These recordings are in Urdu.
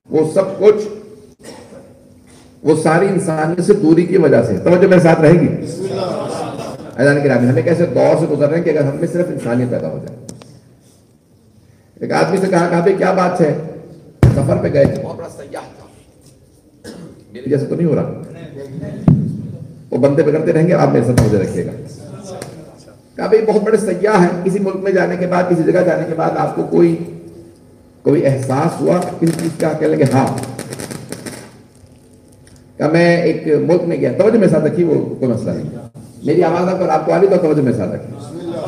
وہ سب کچھ وہ ساری انسانیت سے دوری کی وجہ سے. توجہ میرے ساتھ رہے گی. عزیزان گرامی، ہمیں کیسے دور سے گزر رہے ہیں کہ اگر ہم میں صرف انسانیت پیدا ہو جائے. ایک آدمی سے کہا بھائی کیا بات ہے؟ سفر پہ گئے تھے، بہت بڑا سیاح تھا، میرے جیسے تو نہیں ہو رہا، وہ بندے پکڑتے رہیں گے، آپ میرے ساتھ توجہ رکھیے گا. کہا بھائی بہت بڑے سیاح ہیں، کسی ملک میں جانے کے بعد، کسی جگہ جانے کے بعد آپ کو کوئی احساس ہوا کسی چیز کا؟ کہنے لگے ہاں. کہ میں ایک ملک میں گیا. توجہ میرے ساتھ رکھیے، وہ کوئی مسئلہ نہیں. میری آواز اگر آپ کو آ رہی تو توجہ میرے ساتھ رکھیے.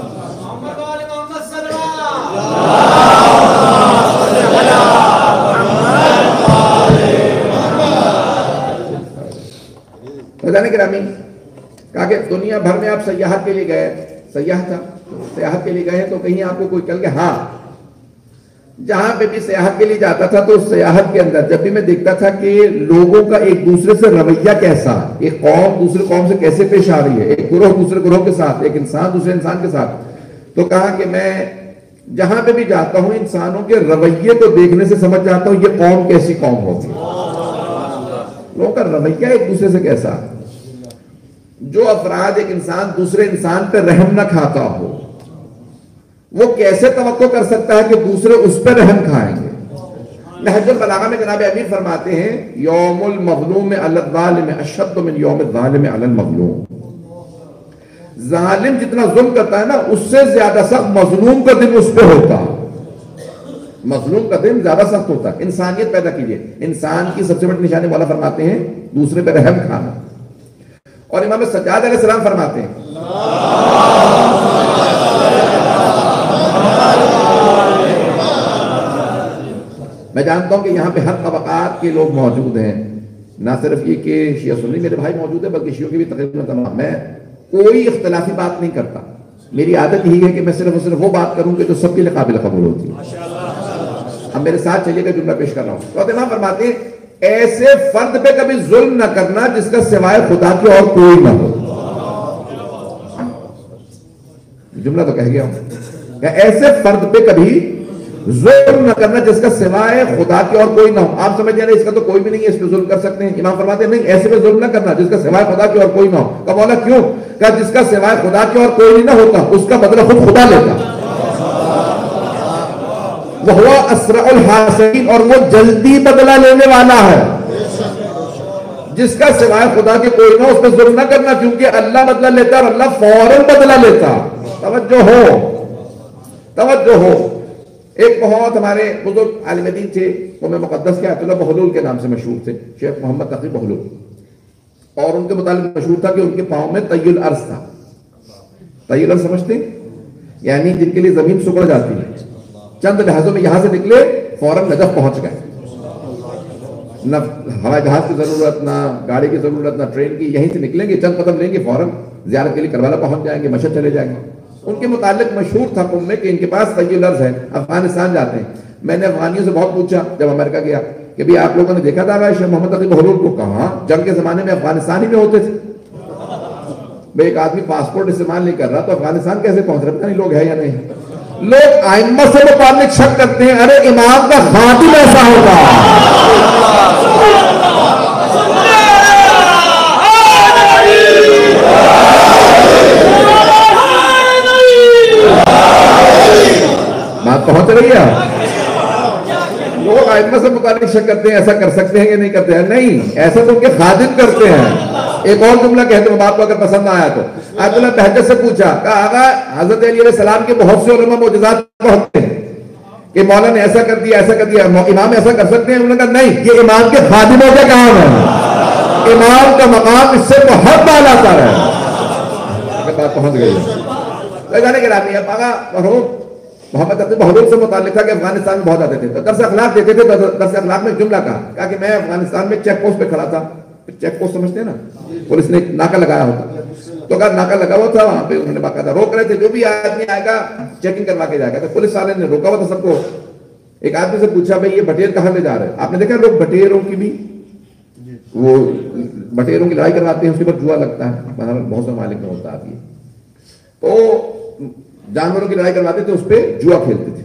خدا نے گرامی کہا کہ دنیا بھر میں آپ سیاحت کے لیے گئے، سیاح تھا، سیاحت کے لیے گئے تو کہیں آپ کو کوئی چل گیا؟ ہاں. جہاں پہ بھی سیاحت کے لیے جاتا تھا تو سیاحت کے اندر جب بھی میں دیکھتا تھا کہ لوگوں کا ایک دوسرے سے رویہ کیسا، ایک قوم دوسرے قوم سے کیسے پیش آ رہی ہے، ایک گروہ دوسرے گروہ کے ساتھ، ایک انسان دوسرے انسان کے ساتھ، تو کہا کہ میں جہاں پہ بھی جاتا ہوں انسانوں کے رویے کو دیکھنے سے سمجھ جاتا ہوں یہ قوم کیسی قوم ہوگی. لوگوں کا رویہ ایک دوسرے سے کیسا. جو افراد ایک انسان دوسرے انسان پہ رحم نہ کھاتا ہو وہ کیسے توقع کر سکتا ہے کہ دوسرے اس پہ رحم کھائیں گے. نہج البلاغہ میں جناب امیر فرماتے ہیں یوم المظلوم علی الظالم اشد من یوم الظالم علی المظلوم. ظالم جتنا ظلم کرتا ہے نا اس سے زیادہ سخت مظلوم کا دن اس پہ ہوتا. مظلوم کا دن زیادہ سخت ہوتا. انسانیت پیدا کیجئے. انسان کی سب سے بڑی نشانی مولا فرماتے ہیں دوسرے پہ رحم کھانا. اور امام سجاد علیہ السلام فرماتے ہیں میں جانتا ہوں کہ یہاں پہ ہر طبقات کے لوگ موجود ہیں، نہ صرف یہ کہ شیعہ سنی میرے بھائی موجود ہیں بلکہ شیعوں کی بھی تقریباً تمام. میں کوئی اختلافی بات نہیں کرتا. میری عادت یہی ہے کہ میں صرف اور صرف وہ بات کروں کہ جو سب کے لیے قابل قبول ہوتی ہے. اب میرے ساتھ چلیے گا جملہ پیش کر رہا ہوں. تو امام فرماتے ہیں ایسے فرد پہ کبھی ظلم نہ کرنا جس کا سوائے خدا کے اور کوئی نہ ہو. جملہ تو کہہ گیا ہوں. ایسے فرد پہ کبھی ظلم نہ کرنا جس کا سوائے خدا کے اور کوئی نہ ہو. آپ سمجھ جائیں اس کا تو کوئی بھی نہیں ہے، اس پہ ظلم کر سکتے ہیں. امام فرماتے ہیں نہیں، ایسے پہ ظلم نہ کرنا جس کا سوائے خدا کے اور کوئی نہ ہو. کہ مولا کیوں؟ کہ جس کا سوائے خدا کے اور کوئی نہ ہوتا اس کا بدلہ خود خدا لیتا. وہ اسرع الحاسبین، اور وہ جلدی بدلہ لینے والا ہے. جس کا سوائے خدا کے کوئی نہ اس پہ ظلم نہ کرنا کیونکہ اللہ بدلہ لیتا اور اللہ فوراً بدلہ لیتا. توجہ ہو، توجہ ہو. ایک بہت ہمارے بزرگ عالم دین تھے، قوم مقدس کے آیت اللہ بہلول کے نام سے مشہور تھے، شیخ محمد تقی بہلول. اور ان کے متعلق مشہور تھا کہ ان کے پاؤں میں طی الارض تھا. طی الارض سمجھتے ہیں؟ یعنی جن کے لیے زمین سکڑ جاتی ہے، چند لحظوں میں یہاں سے نکلے فوراً نجف پہنچ گئے. نہ ہوائی جہاز کی ضرورت، نہ گاڑی کی ضرورت، نہ ٹرین کی. یہیں سے نکلیں گے، چند قدم لیں گے، فوراً زیارت کے لیے کربلا پہنچ جائیں گے، مشہد چلے جائیں گے. ان کے متعلق مشہور تھا قوم میں کہ ان کے پاس طی الارض ہے، افغانستان جاتے ہیں. میں نے افغانیوں سے بہت پوچھا جب امریکہ گیا کہ بھی آپ لوگوں نے دیکھا تھا شیخ محمد تقی بہلول کو؟ کہاں، جنگ کے زمانے میں افغانستان ہی میں ہوتے تھے. بھئی ایک آدمی پاسپورٹ استعمال نہیں کر رہا تو افغانستان کیسے پہنچ رہا؟ پتہ نہیں لوگ ہے یا نہیں. لوگ ائمہ سے متعلق شک کرتے ہیں، ارے امام کا خاتم ایسا ہوگا. بات پہنچ رہی ہے؟ لوگ ائمہ سے متعلق شک کرتے ہیں، ایسا کر سکتے ہیں کہ نہیں کرتے ہیں. نہیں، ایسا تو ان کے خادم کرتے ہیں. ایک اور جملہ کہتے ہیں، بات کو اگر پسند آیا تو آیت اللہ بہجت سے پوچھا کہ آقا حضرت علی علیہ السلام کے بہت سے علماء معجزات پڑھتے ہیں کہ مولا نے ایسا کر دیا، ایسا کر دیا، امام ایسا کر سکتے ہیں؟ انہوں نے کہا نہیں، یہ امام کے خادموں کا کام ہے. امام کا مقام اس سے بہت بالا تر ہے. بات پہنچ گئی ہے. جانے کے رات اب آقا محمد تقی بہلول سے متعلق تھا کہ افغانستان میں بہت آتے تھے، تو درس اخلاق دیتے تھے. درس اخلاق میں جملہ کہا کہ میں افغانستان میں چیک پوسٹ پہ کھڑا تھا. چیک پوسٹ سمجھتے ہیں نا، پولیس نے ناکہ لگایا ہوتا، تو کہا ناکہ لگا ہوا تھا وہاں پہ، انہوں نے باقاعدہ روک رہے تھے جو بھی آدمی آئے گا چیکنگ کروا کے جائے گا. تو پولیس والے نے روکا ہوا تھا سب کو. ایک آدمی سے پوچھا بھائی یہ بٹیر کہاں لے جا رہے ہیں؟ آپ نے دیکھا لوگ بٹیروں کی بھی وہ بٹیروں کی لڑائی کرواتے ہیں، اس کے بعد جوا لگتا ہے، بہت سے ممالک میں ہوتا ہے. تو جانوروں کی لڑائی کرواتے تھے، اس پہ جوا کھیلتے تھے.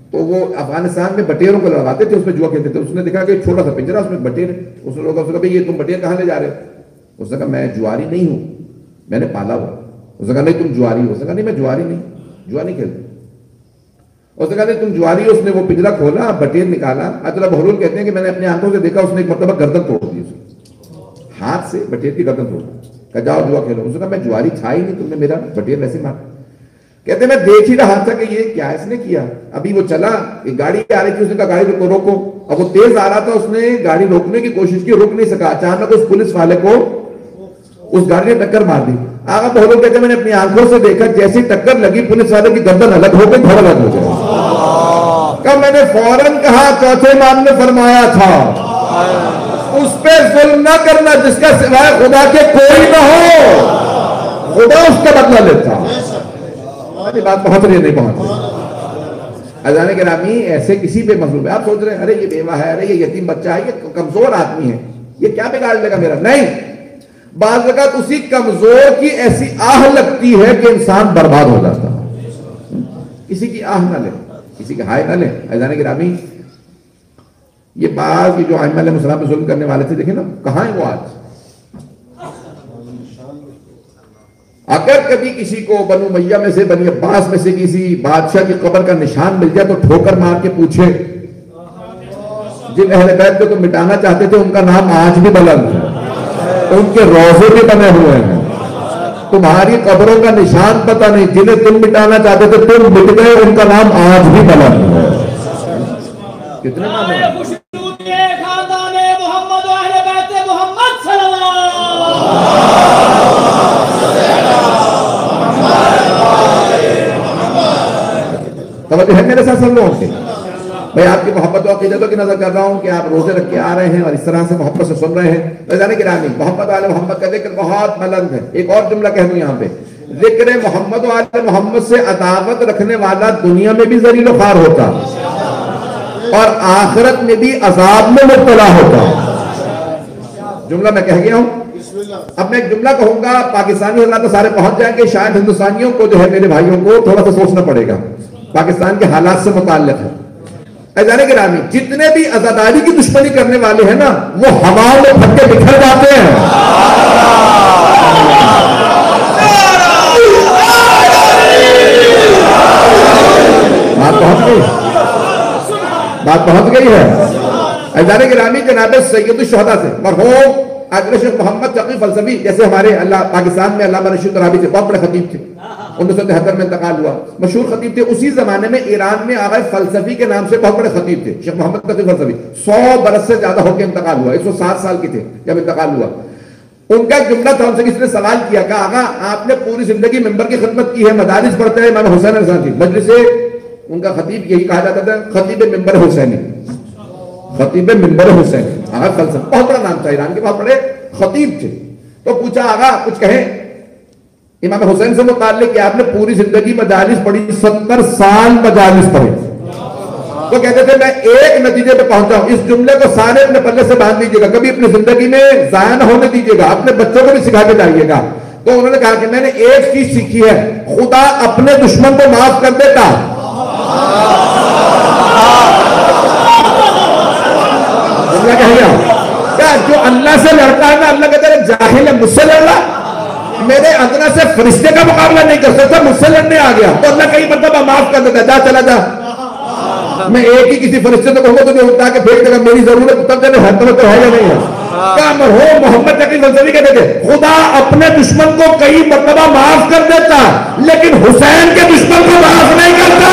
تو وہ افغانستان میں بٹیروں کو لڑواتے تھے، اس میں جوا کھیلتے تھے. اس نے دیکھا کہ چھوٹا سا پنجرا، اس میں بٹیر. اس نے لوگوں سے کہا یہ تم بٹیر کہاں لے جا رہے ہو؟ اس نے کہا میں جواری نہیں ہوں، میں نے پالا ہوا. اس نے کہا نہیں تم جواری ہو. اس نے کہا نہیں میں جواری نہیں، جوا نہیں کھیلتا. اس نے کہا نہیں تم جواری ہو. اس نے وہ پنجرا کھولا، بٹیر نکالا. آیت اللہ بہلول کہتے ہیں کہ میں نے اپنی آنکھوں سے دیکھا اس نے ایک مرتبہ گردن توڑ دی، ہاتھ سے بٹیر کی گردن توڑ دی. کہا جاؤ جوا کھیلو. اس نے کہا میں جواری تھا ہی نہیں، تم نے میرا بٹیر ویسے مارا. کہتے میں دیکھ ہی رہا تھا کہ یہ کیا اس نے کیا. ابھی وہ چلا، ایک گاڑی آ رہی تھی، اس نے کہا گاڑی کو روکو. اب وہ تیز آ رہا تھا، اس نے گاڑی روکنے کی کوشش کی، رک نہیں سکا. اچانک اس پولیس والے کو اس گاڑی نے ٹکر مار دی. آقا بہلول کہتے ہیں میں نے اپنی آنکھوں سے دیکھا جیسی ٹکر لگی پولیس والے کی گردن الگ ہو گئی، گھر الگ ہو گیا. کہ میں نے فوراً کہا چوتھے امام نے فرمایا تھا اس پہ ظلم نہ کرنا جس کا سوائے خدا کے کوئی نہ ہو، خدا اس کا بدلہ لیتا. ہماری بات پہنچ رہی نہیں پہنچ رہی. اذان گرامی ایسے کسی پہ مظلوم ہے، آپ سوچ رہے ہیں ارے یہ بیوہ ہے، ارے یہ یتیم بچہ ہے، یہ کمزور آدمی ہے، یہ کیا بگاڑ لے گا میرا. نہیں، بعض اوقات اسی کمزور کی ایسی آہ لگتی ہے کہ انسان برباد ہو جاتا ہے. کسی کی آہ نہ لے، کسی کی ہائے نہ لے. اذان گرامی یہ بعض جو ائمہ علیہ السلام پہ ظلم کرنے والے تھے، دیکھیں نا کہاں ہیں وہ آج. اگر کبھی کسی کو بنو امیہ میں سے، بنی عباس میں سے کسی بادشاہ کی قبر کا نشان مل جائے تو ٹھوکر مار کے پوچھے جن اہل بیت کو تم مٹانا چاہتے تھے ان کا نام آج بھی بلند ہے، ان کے روضے بھی بنے ہوئے ہیں. تمہاری قبروں کا نشان پتہ نہیں، جنہیں تم مٹانا چاہتے تھے تم مٹ گئے، ان کا نام آج بھی بلند ہے. کتنے نام ہیں؟ توجہ ہے میرے ساتھ سب لوگوں سے؟ میں آپ کی محبت و عقیدتوں کی نظر کر رہا ہوں کہ آپ روزے رکھ کے آ رہے ہیں اور اس طرح سے محبت سے سن رہے ہیں. اذان گرامی محمد و آل محمد کا ذکر بہت بلند ہے. ایک اور جملہ کہہ دوں یہاں پہ، ذکر محمد و آل محمد سے عداوت رکھنے والا دنیا میں بھی ذلیل و خوار ہوتا اور آخرت میں بھی عذاب میں مبتلا ہوتا. جملہ میں کہہ گیا ہوں. اب میں ایک جملہ کہوں گا، پاکستانی حضرات تو سارے پہنچ جائیں گے، شاید ہندوستانیوں کو جو ہے میرے بھائیوں کو تھوڑا سا سوچنا پڑے گا، پاکستان کے حالات سے متعلق ہے. اذان گرامی جتنے بھی عزاداری کی دشمنی کرنے والے ہیں نا وہ ہوا میں پھٹ کے بکھر جاتے ہیں. بات پہنچ گئی ہے. اذان گرامی جناب سید الشہداء سے مرحوم حضرت شیخ محمد تقی فلسفی، جیسے ہمارے اللہ پاکستان میں علامہ رشید ترابی تھے، بہت بڑے خطیب تھے، 1973 میں انتقال ہوا، مشہور خطیب تھے. اسی زمانے میں ایران میں آغا فلسفی کے نام سے بہت بڑے خطیب تھے شیخ محمد تقی فلسفی. 100 برس سے زیادہ ہو کے انتقال ہوا، 107 سال کے تھے جب انتقال ہوا. ان کا جملہ تھا، ان سے کسی نے سوال کیا کہ آقا آپ نے پوری زندگی ممبر کی خدمت کی ہے، مدارس پڑھتے ہیں، امام حسین علیہ السلام کی مجلس سے، ان کا خطیب یہی کہا جاتا تھا خطیب ممبر حسینی، خطیب ممبر حسینی. آغا فلسفہ بہت بڑا نام تھا، ایران کے بہت بڑے خطیب تھے. تو پوچھا آغا کچھ کہیں امام حسین سے متعلق کہ آپ نے پوری زندگی مجالس پڑھی، 70 سال مجالس پڑھی. تو کہتے تھے میں ایک نتیجے پہ پہنچا ہوں، اس جملے کو سارے اپنے پلے سے باندھ لیجیے گا، کبھی اپنی زندگی میں ضائع نہ ہونے دیجیے گا، اپنے بچوں کو بھی سکھا کے جائیے گا. تو انہوں نے کہا کہ میں نے ایک چیز سیکھی ہے، خدا اپنے دشمن کو معاف کر دیتا. جملہ کہہ گیا کیا جو اللہ سے لڑتا ہے نا، اللہ کہتا ہے جاہل ہے، مجھ سے لڑ رہا، میرے ادنا سے فرشتے کا مقابلہ نہیں کر سکتا، مجھ سے لڑنے آ گیا. تو اللہ کئی مرتبہ معاف کر دیتا، جا چلا جا. میں ایک ہی کسی فرشتے سے کہوں گا تجھے اٹھا کے پھینک دے گا، میری ضرورت تب جانے ہر طرف تو ہے یا نہیں ہے. کیا مرحوم محمد تقی فلسفی کہتے تھے خدا اپنے دشمن کو کئی مرتبہ معاف کر دیتا لیکن حسین کے دشمن کو معاف نہیں کرتا.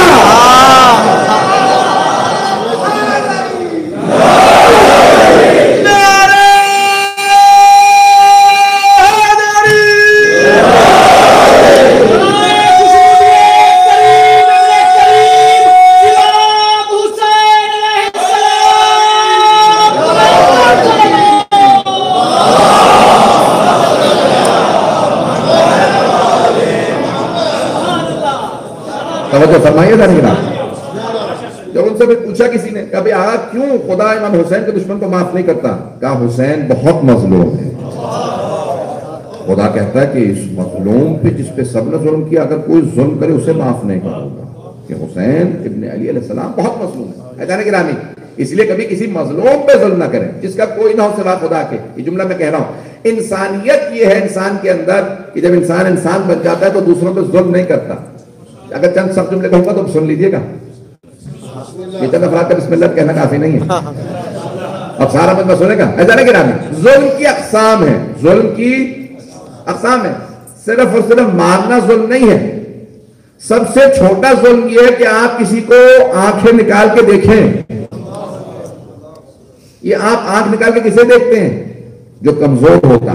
توجہ فرمائیے ذرا جناب. جب ان سے پوچھا کسی نے کہ آقا کیوں خدا امام حسین کے دشمن کو معاف نہیں کرتا؟ کہا حسین بہت مظلوم ہے. خدا کہتا ہے کہ اس مظلوم پہ جس پہ سب نے ظلم کیا اگر کوئی ظلم کرے اسے معاف نہیں کروں گا. کہ حسین ابن علی علیہ السلام بہت مظلوم ہے. اذان گرامی اس لیے کبھی کسی مظلوم پہ ظلم نہ کریں جس کا کوئی نہ ہو سوا خدا کے. یہ جملہ میں کہہ رہا ہوں. انسانیت یہ ہے انسان کے اندر کہ جب انسان بن جاتا ہے تو دوسروں پہ ظلم نہیں کرتا. اگر چند سب جملے کہوں گا تو سن لیجئے گا. یہ چند افراد کا بسم اللہ کہنا کافی نہیں ہے. اب سارا مجمع سنے گا. اذان گرامی ظلم کی اقسام ہے. ظلم کی اقسام ہے. صرف اور صرف مارنا ظلم نہیں ہے. سب سے چھوٹا ظلم یہ ہے کہ آپ کسی کو آنکھیں نکال کے دیکھیں. یہ آپ آنکھ نکال کے کسے دیکھتے ہیں؟ جو کمزور ہوتا.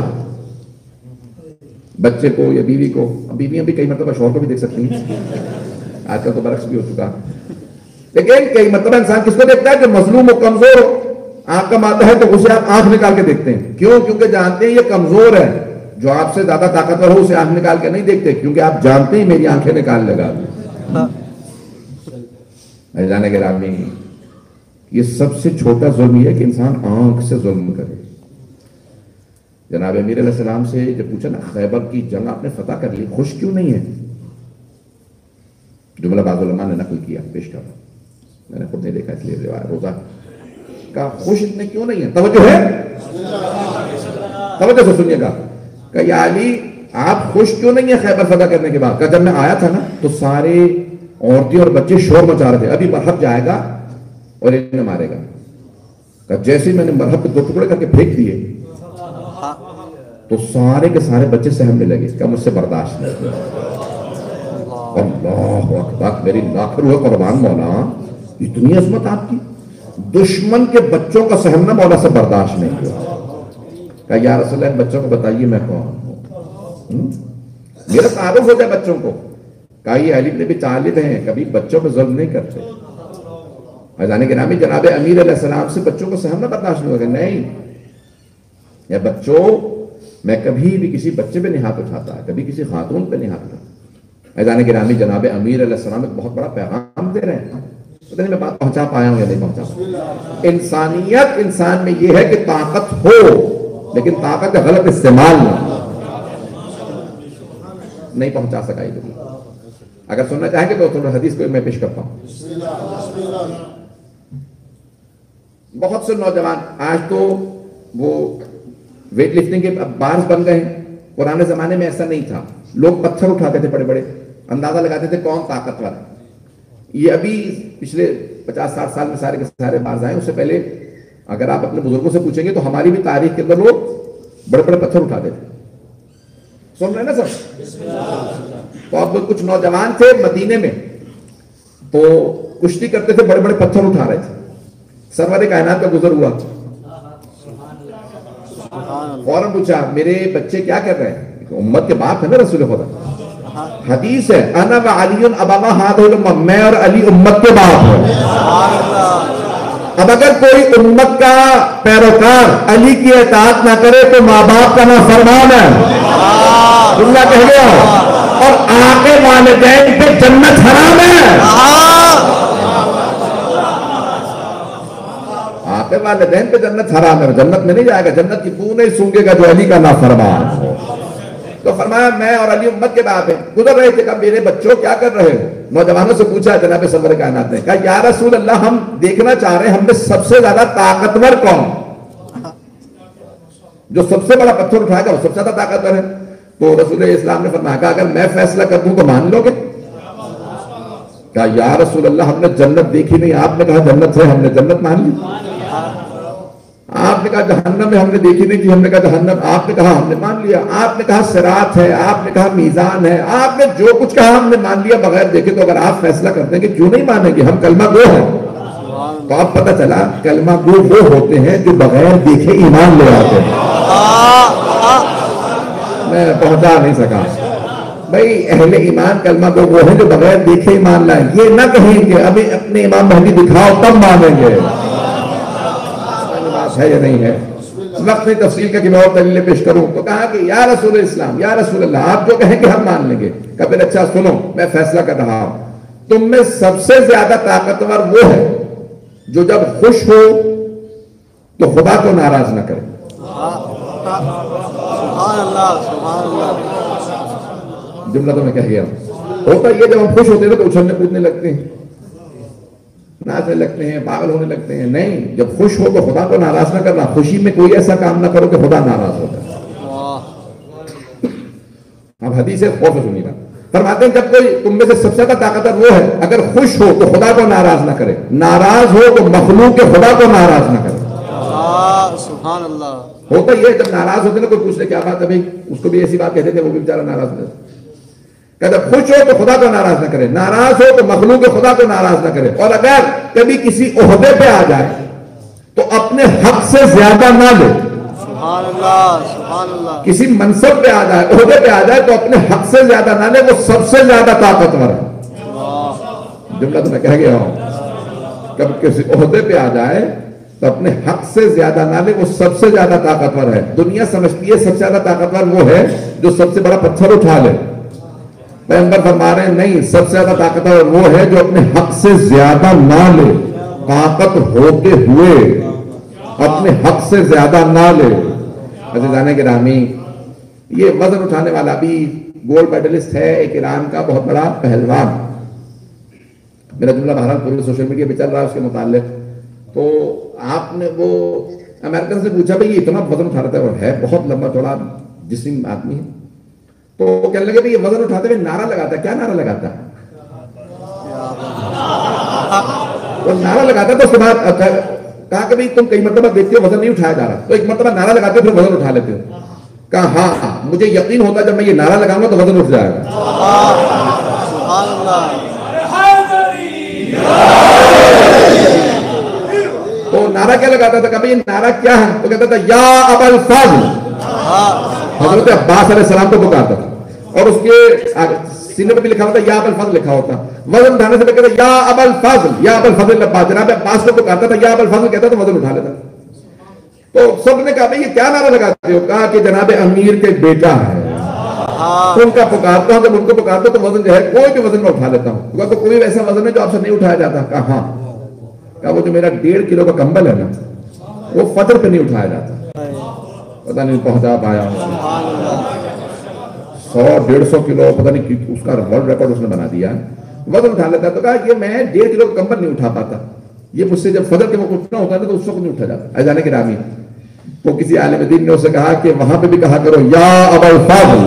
بچے کو یا بیوی کو. بیویاں بھی کئی مرتبہ شوہر کو بھی دیکھ سکتی ہیں. آج کل تو برعکس بھی ہو چکا. لیکن کئی مرتبہ انسان کس کو دیکھتا ہے؟ جو مظلوم ہو کمزور ہو. آپ کا ماتا ہے تو اسے آپ آنکھ نکال کے دیکھتے ہیں. کیوں؟ کیونکہ جانتے ہیں یہ کمزور ہے. جو آپ سے زیادہ طاقتور ہو اسے آنکھ نکال کے نہیں دیکھتے کیونکہ آپ جانتے ہیں میری آنکھیں نکال لگا. جانے کے رامی یہ سب سے چھوٹا ظلم یہ ہے کہ انسان آنکھ سے ظلم کرے. جناب امیر علیہ السلام سے جب پوچھا نا خیبر کی جنگ آپ نے فتح کر لی, خوش کیوں نہیں ہے؟ جملہ بعض علماء نے نقل کیا, پیش کر میں نے خود نہیں دیکھا اس لیے روایت روزہ کا. خوش اتنے کیوں نہیں ہے؟ توجہ ہے, توجہ سے سنیے گا. کہ یا علی آپ خوش کیوں نہیں ہیں خیبر فتح کرنے کے بعد؟ کہ جب میں آیا تھا نا تو سارے عورتیں اور بچے شور مچا رہے تھے, ابھی مرحب جائے گا اور انہیں مارے گا. کہ جیسے ہی میں نے مرحب کے 2 ٹکڑے کر کے پھینک دیے تو سارے کے سارے بچے سہمنے لگے. کہ مجھ سے برداشت نہیں. اللہ اکبر, میری لاکھ روح قربان مولا, اتنی عظمت آپ کی. دشمن کے بچوں کا سہمنا مولا سے برداشت نہیں کیا. کہ یا رسول اللہ بچوں کو بتائیے میں کون ہوں, میرا تعارف ہو جائے بچوں کو. کہ یہ علی بن ابی طالب ہیں, کبھی بچوں پہ ظلم نہیں کرتے. اذان گرامی جناب امیر علیہ السلام سے بچوں کو سہمنا برداشت نہیں ہوگا. نہیں, یا بچوں میں کبھی بھی کسی بچے پہ نہیں ہاتھ اٹھاتا, کبھی کسی خاتون پہ نہیں ہاتھ اٹھاتا. اذان گرامی جناب امیر علیہ السلام ایک بہت بڑا پیغام دے رہے ہیں. پتہ نہیں میں بات پہنچا پایا ہوں یا نہیں پہنچا. انسانیت انسان میں یہ ہے کہ طاقت ہو لیکن طاقت کا غلط استعمال نہ. نہیں پہنچا سکا یہ. اگر سننا چاہیں گے تو تھوڑا حدیث کو میں پیش کرتا ہوں. بہت سے نوجوان آج تو وہ ویٹ لفٹنگ کے بارز بن گئے ہیں. پرانے زمانے میں ایسا نہیں تھا. لوگ پتھر اٹھاتے تھے بڑے بڑے, اندازہ لگاتے تھے کون طاقتور ہے. یہ ابھی پچھلے 50-60 سال میں سارے کے سارے بارز آئے. اس سے پہلے اگر آپ اپنے بزرگوں سے پوچھیں گے تو ہماری بھی تاریخ کے اندر لوگ بڑے بڑے پتھر اٹھاتے تھے. سن رہے نا سب؟ تو اب کچھ نوجوان تھے مدینے میں تو کشتی کرتے تھے, بڑے بڑے پتھر اٹھا رہے تھے. سرور کائنات کا گزر ہوا, فوراً پوچھا میرے بچے کیا کر رہے ہیں؟ امت کے باپ ہے نا رسول خدا. حدیث ہے انا و علی ابا ہذہ الامہ, میں اور علی امت کے باپ ہیں. اب اگر کوئی امت کا پیروکار علی کی اطاعت نہ کرے تو ماں باپ کا نافرمان ہے. اللہ کہہ گیا. اور آقے والدین پہ جنت حرام ہے. آقے والدین پہ جنت حرام ہے. جنت میں نہیں جائے گا, جنت کی بو نہیں سونگے گا جو علی کا نافرمان ہو. تو فرمایا میں اور علی امت کے باپ ہیں. گزر رہے تھے کہ میرے بچوں کیا کر رہے ہو؟ نوجوانوں سے پوچھا جناب سرور کائنات نے. کہا یا رسول اللہ ہم دیکھنا چاہ رہے ہیں ہم میں سب سے زیادہ طاقتور کون, جو سب سے بڑا پتھر اٹھائے گا وہ سب سے زیادہ طاقتور ہے. تو رسول اسلام نے فرمایا کہ اگر میں فیصلہ کر دوں تو مان لو گے؟ کہا یا رسول اللہ ہم نے جنت دیکھی نہیں. آپ نے کہا جنت ہے, ہم نے جنت مان لی. آپ نے کہا جہنم میں ہم نے دیکھی نہیں تھی, ہم نے کہا جہنم. آپ نے کہا ہم نے مان لیا. آپ نے کہا صراط ہے, آپ نے کہا میزان ہے, آپ نے جو کچھ کہا ہم نے مان لیا بغیر دیکھے. تو اگر آپ فیصلہ کرتے ہیں کہ کیوں نہیں مانیں گے, ہم کلمہ گو ہیں. تو اب پتہ چلا کلمہ گو وہ ہوتے ہیں جو بغیر دیکھے ایمان لے آتے ہیں. میں پہنچا نہیں سکا بھائی. اہل ایمان کلمہ گو وہ ہیں جو بغیر دیکھے ایمان لائیں. یہ نہ کہیں کہ ابھی اپنے امام مہدی دکھاؤ تب مانیں گے. ہے یا نہیں ہے؟ وقت میں تفصیل کا کہ میں اور دلیلیں پیش کروں. تو کہا کہ یا رسول اسلام, یا رسول اللہ آپ جو کہیں کہ ہم مان لیں گے. کہ پھر اچھا سنو میں فیصلہ کر رہا ہوں. تم میں سب سے زیادہ طاقتور وہ ہے جو جب خوش ہو تو خدا کو ناراض نہ کرے. جملہ تو میں کہہ گیا ہوں. ہوتا یہ جب ہم خوش ہوتے ہیں تو اچھلنے کودنے لگتے ہیں، ناچنے لگتے ہیں، پاگل ہونے لگتے ہیں. نہیں، جب خوش ہو تو خدا کو ناراض نہ کرنا. خوشی میں کوئی ایسا کام نہ کرو کہ خدا ناراض ہوتا ہے. اب حدیث خوف سنیے گا. فرماتے ہیں جب کوئی تم میں سے سب سے زیادہ طاقتور وہ ہے اگر خوش ہو تو خدا کو ناراض نہ کرے، ناراض ہو تو مخلوق کے خدا کو ناراض نہ کرے. سبحان اللہ. ہوتا یہ جب ناراض ہوتے نا کوئی پوچھ لے کیا بات ہے بھائی، اس کو بھی ایسی بات کہتے تھے، وہ بھی بیچارہ ناراض ہوتا ہے. کہ جب خوش ہو تو خدا کو ناراض نہ کرے، ناراض ہو تو مخلوق خدا کو ناراض نہ کرے. اور اگر کبھی کسی عہدے پہ آ جائے تو اپنے حق سے زیادہ نہ لے. سبحان اللہ. سبحان اللہ. کسی منصب پہ آ جائے، عہدے پہ آ جائے تو اپنے حق سے زیادہ نہ لے، وہ سب سے زیادہ طاقتور ہے. جملہ تو میں کہہ گیا ہوں، کب کسی عہدے پہ آ جائے تو اپنے حق سے زیادہ نہ لے، وہ سب سے زیادہ طاقتور ہے. دنیا سمجھتی ہے سب سے زیادہ طاقتور وہ ہے جو سب سے بڑا پتھر اٹھا لے. پیغمبر فرما رہے ہیں نہیں، سب سے زیادہ طاقتور وہ ہے جو اپنے حق سے زیادہ نہ لے، طاقت ہوتے ہوئے اپنے حق سے زیادہ نہ لے. عزیزان گرامی، یہ وزن اٹھانے والا بھی گولڈ میڈلسٹ ہے، ایک ایران کا بہت بڑا پہلوان. میرا جملہ بہرحال پورے سوشل میڈیا پہ چل رہا ہے اس کے متعلق. تو آپ نے وہ امریکن سے پوچھا بھائی یہ اتنا وزن اٹھا رہتا ہے، اور ہے بہت لمبا چوڑا جسم آدمی ہے. تو وہ کہنے لگے بھائی یہ وزن اٹھاتے ہوئے نعرہ لگاتا ہے. کیا نعرہ لگاتا ہے؟ وہ نعرہ لگاتا ہے. تو اس کے بعد کہا کہ بھائی تم کئی مرتبہ دیکھتے ہو وزن نہیں اٹھایا جا رہا، تو ایک مرتبہ نعرہ لگاتے ہو پھر وزن اٹھا لیتے ہو. کہا ہاں مجھے یقین ہوتا ہے جب میں یہ نعرہ لگاؤں گا تو وزن اٹھ جائے گا. سبحان اللہ. تو نعرہ کیا لگاتا تھا؟ کہ یہ نعرہ کیا ہے؟ تو کہتا تھا یا ابا الفضل. حضرت عباس علیہ السلام کو پکارتا تھا، اور اس کے سینے پہ بھی لکھا ہوتا یا ابا الفضل لکھا ہوتا. وزن اٹھانے سے کہتا یا ابا الفضل، یا ابا الفضل. جناب عباس کو پکارتا تھا یا ابا الفضل کہتا تو وزن اٹھا لیتا. تو سب نے کہا بھائی یہ کیا نعرہ لگاتے ہو؟ کہا کہ جناب امیر کے بیٹا ہے، ان کا پکارتا ہوں. جب ان کو پکارتا ہوں تو وزن جو ہے کوئی بھی وزن میں اٹھا لیتا ہوں. کہا تو کوئی ایسا وزن ہے جو آپ سے نہیں اٹھایا جاتا؟ کہا ہاں. کہا وہ جو میرا 1.5 کلو کا کمبل ہے نا وہ فجر پہ نہیں اٹھایا جاتا. پتہ نہیں پہنچا پایا 100-150 کلو پتہ نہیں اس کا ورلڈ ریکارڈ اس نے بنا دیا. وزن اٹھا لیتا. تو کہا کہ میں 1.5 کلو کا کمبل نہیں اٹھا پاتا، یہ مجھ سے جب فجر کے وقت اٹھنا ہوتا ہے تو اس وقت نہیں اٹھا جاتا. ایزان گرامی، تو کسی عالم دین نے اسے کہا کہ وہاں پہ بھی کہا کرو یا ابا الفضل،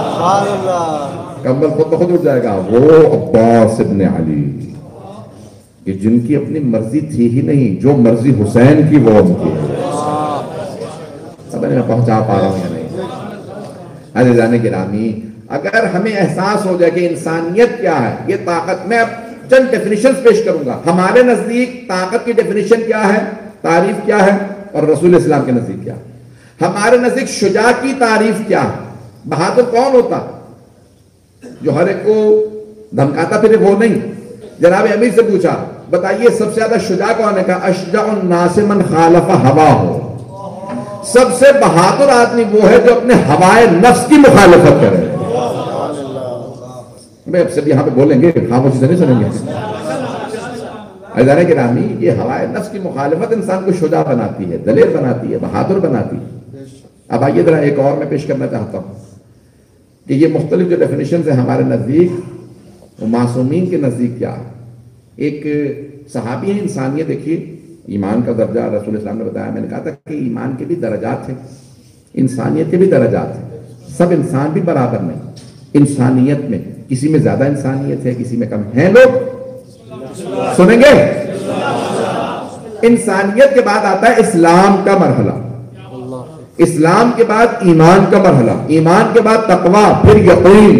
کمبل خود بخود اٹھ جائے گا. وہ عباس ابن علی کہ جن کی اپنی مرضی تھی ہی نہیں، جو مرضی حسین کی وہ ان کی. پتہ نہیں میں پہنچا پا رہا ہوں یا نہیں. عزیزان گرامی، اگر ہمیں احساس ہو جائے کہ انسانیت کیا ہے، یہ طاقت، میں اب چند ڈیفینیشنز پیش کروں گا. ہمارے نزدیک طاقت کی ڈیفینیشن کیا ہے، تعریف کیا ہے، اور رسول اسلام کے نزدیک کیا ہے. ہمارے نزدیک شجاع کی تعریف کیا ہے. بہادر کون ہوتا؟ جو ہر ایک کو دھمکاتا پھرے وہ نہیں. جناب امیر سے پوچھا بتائیے سب سے زیادہ شجاع کون ہے؟ کہا اشجع الناس من خالف ہواہ. سب سے بہادر آدمی وہ ہے جو اپنے ہوائے نفس کی مخالفت کرے. میں اب سب یہاں پہ بولیں گے، خاموشی سے نہیں سنیں گے. عزیزان گرامی، یہ ہوائے نفس کی مخالفت انسان کو شجاع بناتی ہے، دلیر بناتی ہے، بہادر بناتی ہے. اب آئیے ذرا ایک اور میں پیش کرنا چاہتا ہوں کہ یہ مختلف جو ڈیفینیشنز ہیں ہمارے نزدیک، وہ معصومین کے نزدیک کیا ہے. ایک صحابی ہے، انسانیت. دیکھیے ایمان کا درجہ رسول اسلام نے بتایا. میں نے کہا تھا کہ ایمان کے بھی درجات ہیں، انسانیت کے بھی درجات ہیں. سب انسان بھی برابر نہیں. انسانیت میں کسی میں زیادہ انسانیت ہے، کسی میں کم ہے. لوگ سنیں گے. انسانیت کے بعد آتا ہے اسلام کا مرحلہ، اسلام کے بعد ایمان کا مرحلہ، ایمان کے بعد تقویٰ، پھر یقین.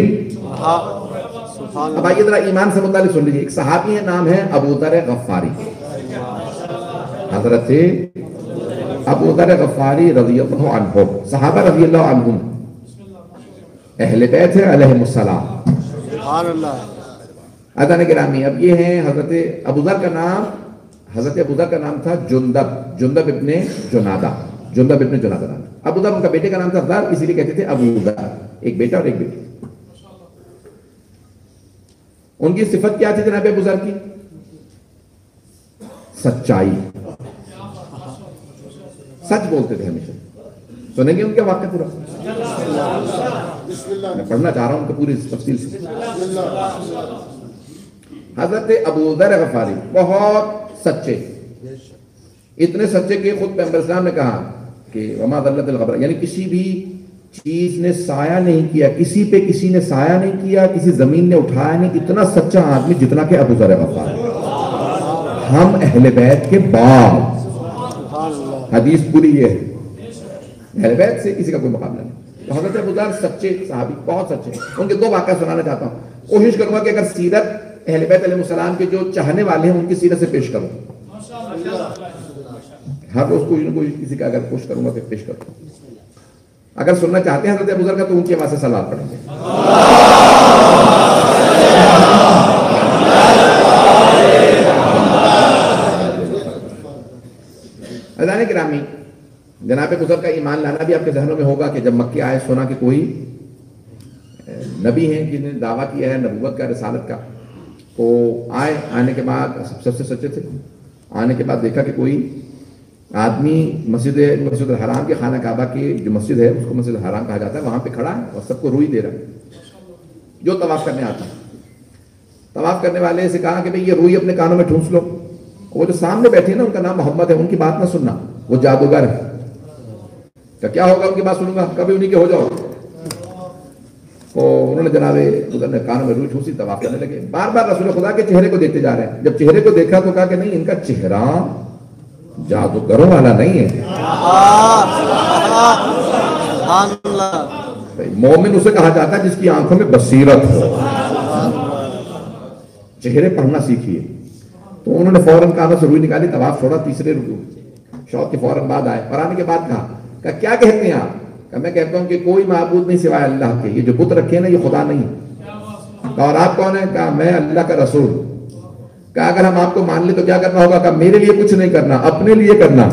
اب آئیے ذرا ایمان سے متعلق سن لیجیے. ایک صحابی ہے، نام ہے ابو ذر غفاری. حضرت ابو ذر غفاری رضی اللہ عنہ، صحابہ رضی اللہ عنہم، اہل بیت ہے علیہم السلام. سبحان اللہ. عزیزان گرامی، اب یہ ہیں حضرت ابو ذر کا نام، حضرت ابو ذر کا نام تھا جندب ابن جنادہ. جندب ابن جنادہ نام. ابو ذر ان کا بیٹے کا نام تھا ذر، اسی لیے کہتے تھے ابو ذر. ایک بیٹا اور ایک بیٹی. ان کی صفت کیا تھی جناب ابو ذر کی؟ سچائی. سچ بولتے تھے ہمیشہ. سنیں گے ان کا واقعہ پورا. میں پڑھنا چاہ رہا ہوں کہ پوری تفصیل سے. حضرت ابو ذر غفاری بہت سچے، اتنے سچے کہ خود پیغمبر اسلام نے کہا کہ وما ذلت الغبر، یعنی کسی بھی چیز نے سایہ نہیں کیا، کسی پہ کسی نے سایہ نہیں کیا، کسی زمین نے اٹھایا نہیں، اتنا سچا آدمی جتنا کہ ابو ذر غفاری. ہم اہل بیت کے بعد، حدیث پوری یہ ہے، اہل بیت سے کسی کا کوئی مقابلہ نہیں. تو حضرت ابو ذر سچے صحابی، بہت سچے. ان کے دو واقعہ سنانا چاہتا ہوں، کوشش کروں گا کہ اگر سیرت اہل بیت علیہ السلام کے جو چاہنے والے ہیں ان کی سیرت سے پیش کروں. ہر روز کوئی نہ کوئی کسی کا اگر کوشش کروں گا کہ پیش کروں. اگر سننا چاہتے ہیں حضرت ابو ذر کا تو ان کی آواز سے صلوات پڑھیں گے. عزیزان گرامی، جناب ابو ذر کا ایمان لانا بھی آپ کے ذہنوں میں ہوگا کہ جب مکے آئے، سنا کہ کوئی نبی ہیں جنہوں نے دعویٰ کیا ہے نبوت کا، رسالت کا. تو آئے، آنے کے بعد سب سے سچے تھے. آنے کے بعد دیکھا کہ کوئی آدمی مسجد الحرام کے خانہ کعبہ کی جو مسجد ہے اس کو مسجد الحرام کہا جاتا ہے، وہاں پہ کھڑا ہے اور سب کو روئی دے رہا ہے جو طواف کرنے آتا ہے. طواف کرنے والے سے کہا کہ بھئی یہ روئی اپنے کانوں میں ٹھونس لو. وہ جو سامنے بیٹھے نا ان کا نام محمد ہے، ان کی بات نہ سننا، وہ جادوگر ہے. کیا ہوگا ان کی بات سنوں گا، کبھی انہی کے ہو جاؤ. تو انہوں نے جناب ادھر نے کانوں میں روئی ٹھونسی، طواف کرنے لگے. بار بار رسول خدا کے چہرے کو دیکھتے جا رہے ہیں. جب چہرے کو دیکھا تو کہا کہ نہیں، ان کا چہرہ جادوگروں والا نہیں ہے. مومن اسے کہا جاتا ہے جس کی آنکھوں میں بصیرت ہو. چہرے پڑھنا سیکھیے. تو انہوں نے فوراً کانوں سے روئی نکالی، طواف چھوڑا، تیسرے رکوع شوق کے فوراً بعد آئے. اور آنے کے بعد کہا کیا کہتے ہیں آپ؟ کہ میں کہتا ہوں کہ کوئی معبود نہیں سوائے اللہ کے، یہ جو بت رکھے ہیں نا یہ خدا نہیں. کہا اور آپ کون ہیں؟ کہا میں اللہ کا رسول. کہا اگر ہم آپ کو مان لیں تو کیا کرنا ہوگا؟ کہا میرے لیے کچھ نہیں کرنا، اپنے لیے کرنا.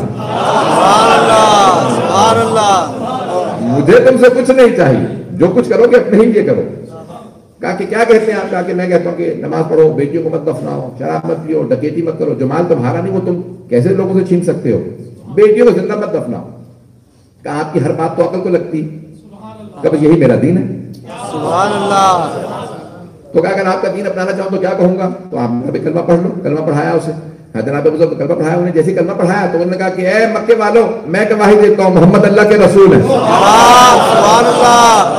مجھے تم سے کچھ نہیں چاہیے، جو کچھ کرو گے اپنے ہی لیے کرو. کہا کہ کیا کہتے ہیں آپ؟ کہا کہ میں کہتا ہوں کہ نماز پڑھو، بیٹیوں کو مت دفناؤ، شراب مت پیو، ڈکیتی مت کرو، جو مال تمہارا نہیں وہ تم کیسے لوگوں سے چھین سکتے ہو، بیٹیوں کو زندہ مت دفناؤ. کہا آپ کی ہر بات تو عقل کو لگتی. کہا یہی میرا دین ہے. سبحان اللہ. تو کہا اگر آپ کا دین اپنانا چاہو تو کیا کہوں گا؟ تو آپ نے کلمہ پڑھ لو. کلمہ پڑھایا اسے. جناب ابو ذر کو کلمہ پڑھایا. انہیں جیسے کلمہ پڑھایا تو انہوں نے کہا کہ اے مکے والو، میں گواہی دیتا ہوں محمد اللہ کے رسول ہیں. سبحان اللہ.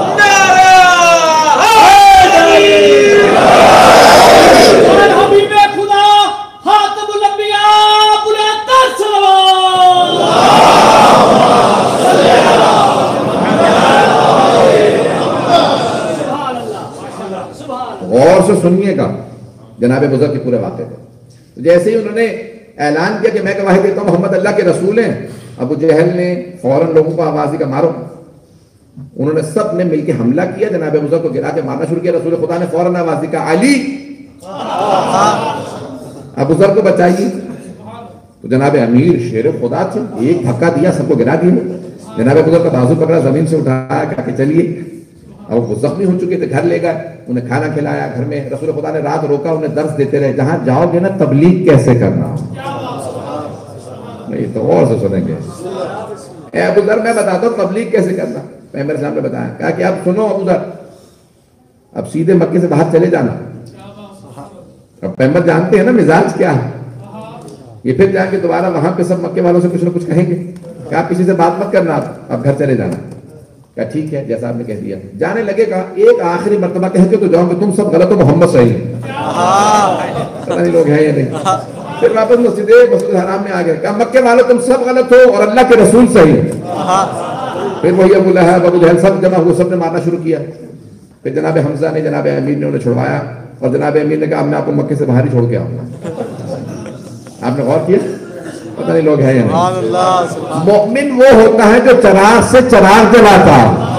غور سے سنیے گا جناب ابو ذر کے پورے واقعے کو. جیسے ہی انہوں نے اعلان کیا کہ میں گواہی دیتا ہوں محمد اللہ کے رسول ہیں، ابو جہل نے فوراً لوگوں کو آواز دی کہ مارو. انہوں نے سب نے مل کے حملہ کیا، جناب ابو ذر کو گرا کے مارنا شروع کیا. رسول خدا نے فوراً آواز دی کہ علی ابو ذر کو بچائیے. تو جناب امیر شیر خدا تھے، ایک دھکا دیا سب کو گرا دیا. جناب ابو ذر کا بازو پکڑا، زمین سے اٹھایا، کہا کہ چلیے. اب وہ زخمی ہو چکے تھے، گھر لے گئے، انہیں کھانا کھلایا گھر میں. رسول خدا نے رات روکا، انہیں درس دیتے رہے جہاں جاؤ گے نا تبلیغ کیسے کرنا. نہیں تو اور سے سنیں گے. اے ابو ذر میں بتاتا ہوں تبلیغ کیسے کرنا. پیغمبر صاحب نے بتایا. کہا کہ اب سنو ابو ذر، اب سیدھے مکے سے باہر چلے جانا. اب پیغمبر جانتے ہیں نا مزاج کیا ہے. یہ پھر جائیں گے دوبارہ وہاں پہ سب مکے والوں سے کچھ نہ کچھ کہیں گے کہ آپ کسی سے بات مت کرنا، اب گھر چلے جانا. کہا ٹھیک ہے جیسا آپ نے کہہ دیا. جانے لگے. کہا ایک آخری مرتبہ کہہ کے تو جاؤں گے تم سب غلط ہو، محمد صحیح. پتہ نہیں لوگ ہیں یا نہیں. پھر واپس مسجد الحرام میں آ گئے. کہا مکے والوں تم سب غلط ہو اور اللہ کے رسول صحیح. پھر وہی ابو لہب ابو جہل سب جمع ہوئے، سب نے مارنا شروع کیا. پھر جناب حمزہ نے، جناب امیر نے انہیں چھڑوایا اور جناب امیر نے کہا میں آپ کو مکے سے باہر ہی چھوڑ کے آؤں گا. آپ نے غور کیا؟ پتہ نہیں لوگ ہیں یا نہیں. مومن وہ ہوتا ہے جو چراغ سے چراغ جلاتا،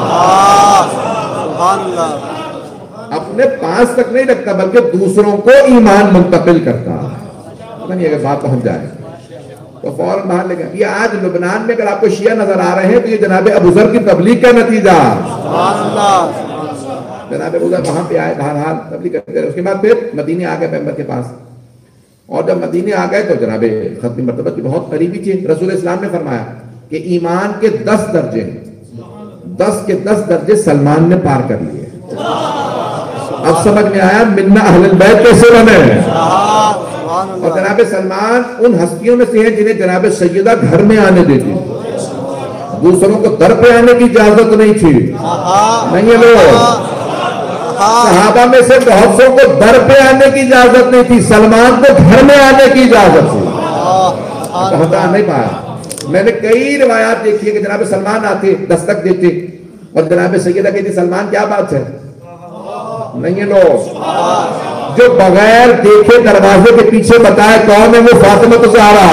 اپنے پاس تک نہیں رکھتا بلکہ دوسروں کو ایمان منتقل کرتا. پتہ نہیں اگر بات پہنچ جائے تو فوراً باہر لے گئے. یہ آج لبنان میں اگر آپ کو شیعہ نظر آ رہے ہیں تو یہ جناب ابو ذر کی تبلیغ کا نتیجہ. جناب ابو ذر وہاں پہ آئے، بہرحال تبلیغ کرتے رہے. اس کے بعد پھر مدینے آ گئے پیغمبر کے پاس. اور جب مدینے آ گئے تو جناب ختم مرتبہ کی بہت قریبی تھی. رسول اسلام نے فرمایا کہ ایمان کے 10 درجے ہیں. 10 کے 10 درجے سلمان نے پار کر لیے. اب سمجھ میں آیا منا اہل البیت کیسے بنے. اور جناب سلمان ان ہستیوں میں سے ہیں جنہیں جناب سیدہ گھر میں آنے دیتی, دوسروں کو در پہ آنے کی اجازت نہیں تھی. نہیں ہے لوگ, صحابہ میں سے بہت سو کو در پہ آنے کی اجازت نہیں تھی, سلمان کو گھر میں آنے کی اجازت تھی. پہنچا نہیں پایا. میں نے کئی روایات دیکھی ہے کہ جناب سلمان آتے, دستک دیتے, اور جناب سیدہ کہتی سلمان کیا بات ہے. نہیں ہے لوگ, جو بغیر دیکھے دروازے کے پیچھے بتائے کون ہے وہ فاطمہ الزہرا.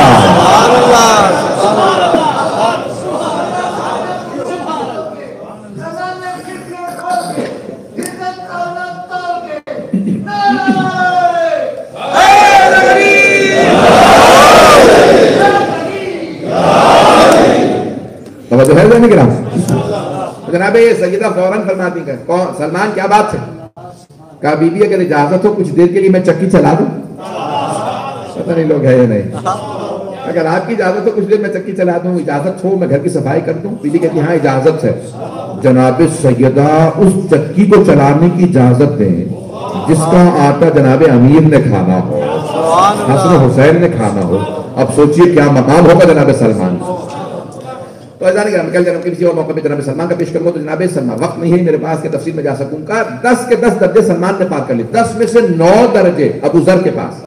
توجہ ہے جانے گرام. جناب سیدہ فوراً فرماتی ہے کون سلمان کیا بات ہے. کہا بی بی اگر اجازت ہو کچھ دیر کے لیے میں چکی چلا دوں. پتہ نہیں لوگ ہے یا نہیں. اگر آپ کی اجازت ہو کچھ دیر میں چکی چلا دوں, اجازت ہو میں گھر کی صفائی کر دوں. بی بی کہتی ہاں اجازت ہے. جناب سیدہ اس چکی کو چلانے کی اجازت دیں جس کا آٹا جناب امیر نے کھانا ہو, حسن حسین نے کھانا ہو. اب سوچئے کیا مقام ہوگا جناب سلمان. تو ایزانی کرام کل جناب کسی اور موقع پہ جناب سلمان کا پیش کروں تو جناب سلمان وقت نہیں ہے میرے پاس کہ تفصیل میں جا سکوں. کا 10 کے 10 درجے سلمان نے پار کر لی. 10 میں سے 9 درجے ابو ذر کے پاس,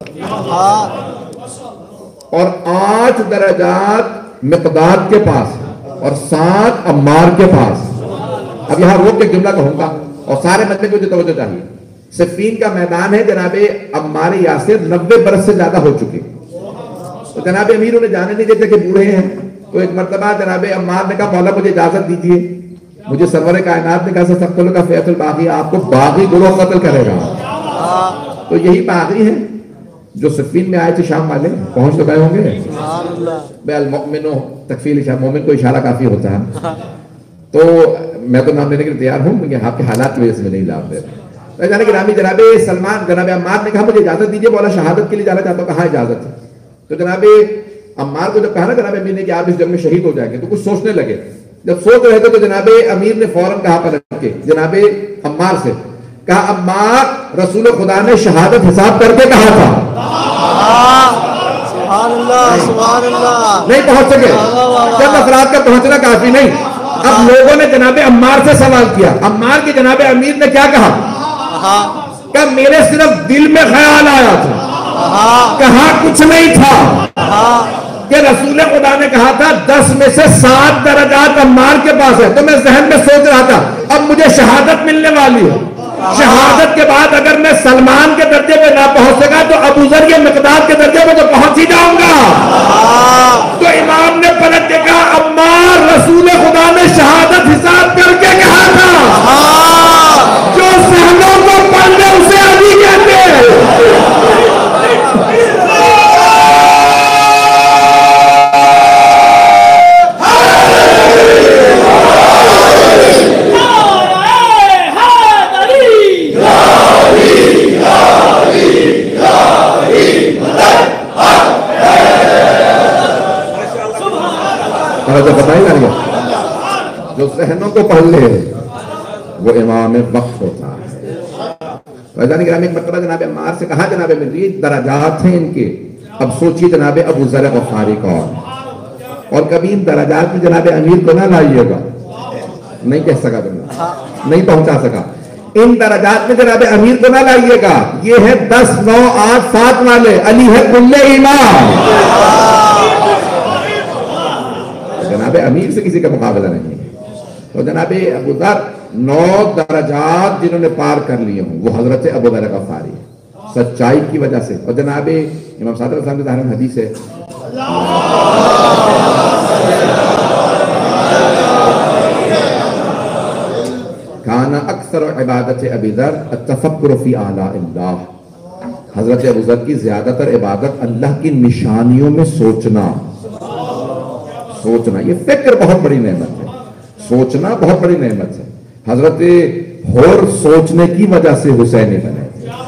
اور 8 درجات مقداد کے پاس, اور 7 عمار کے پاس. اب یہاں روک کے جملہ کہوں گا اور سارے مجمع کو جو توجہ چاہیے. صفین کا میدان ہے, جناب عمار یاسر 90 برس سے زیادہ ہو چکے. تو جناب امیر انہیں جانے نہیں دیتے کہ بوڑھے ہیں. تو ایک مرتبہ جناب عمار نے کہا مولا مجھے اجازت دیجیے. مجھے سرور کائنات نے کہا سقتل کا فیت الباغی, آپ کو باغی گروہ قتل کرے گا. تو یہی باغی ہیں جو صفین میں آئے تھے شام والے, پہنچ تو گئے ہوں گے. بے المؤمن تکفیل مومن کو اشارہ کافی ہوتا ہے. تو میں تو نام لینے کے لیے تیار ہوں کیونکہ آپ کے حالات کی وجہ سے میں نہیں نام دے رہا. جانے گرامی جناب سلمان جناب عمار نے کہا مجھے اجازت دیجیے, مولا شہادت کے لیے جانا چاہتا ہوں. کہاں اجازت ہے. تو جناب عمار کو جب کہا نا جناب امیر نے کہ آپ اس جنگ میں شہید ہو جائیں گے, تو کچھ سوچنے لگے. جب سوچ رہے تھے تو جناب امیر نے فوراً کہا پلٹ کے جناب عمار سے, کہا عمار رسول خدا نے شہادت حساب کر کے کہا تھا. سبحان اللہ. نہیں پہنچ سکے. چند افراد کا پہنچنا کافی نہیں. اب لوگوں نے جناب عمار سے سوال کیا. عمار کے جناب امیر نے کیا کہا, کہ میرے صرف دل میں خیال آیا تھا, کہا کچھ نہیں تھا کہ رسول خدا نے کہا تھا 10 میں سے 7 درجات عمار کے پاس ہے. تو میں ذہن میں سوچ رہا تھا اب مجھے شہادت ملنے والی ہے. شہادت کے بعد اگر میں سلمان کے درجے پہ نہ پہنچ سکا تو ابو ذر کے مقداد کے درجے پہ تو پہنچ ہی جاؤں گا. تو امام نے پلٹ کے کہا عمار رسول خدا نے شہادت حساب کر کے کہا تھا. جو صحنوں کو پڑھ لے اسے علی کہتے ہیں. جو ذہنوں کو پڑھ لے وہ امام وقت ہوتا ہے. فیضانی گرامی ایک مرتبہ جناب عمار سے کہا جناب امیر درجات ہیں ان کے. اب سوچئے جناب ابو ذر غفاری کون, اور کبھی ان درجات میں جناب امیر کو نہ لائیے گا. نہیں کہہ سکا جناب, نہیں پہنچا سکا. ان درجات میں جناب امیر کو نہ لائیے گا. یہ ہے 10 9 8 7 والے. علی ہے کل امام. جناب امیر سے کسی کا مقابلہ نہیں ہے. تو جناب ابو ذر 9 درجات جنہوں نے پار کر لیے ہوں وہ حضرت ابو ذر غفاری سچائی کی وجہ سے. اور جناب امام صادق علیہ السلام کے ظاہر حدیث ہے کانا اکثر عبادت ابی ذر التفکر فی آلاء اللہ. حضرت ابو ذر کی زیادہ تر عبادت اللہ کی نشانیوں میں سوچنا. یہ فکر بہت بڑی نعمت ہے. سوچنا بہت بڑی نعمت ہے. حضرت ہور سوچنے کی وجہ سے حسینی بنے.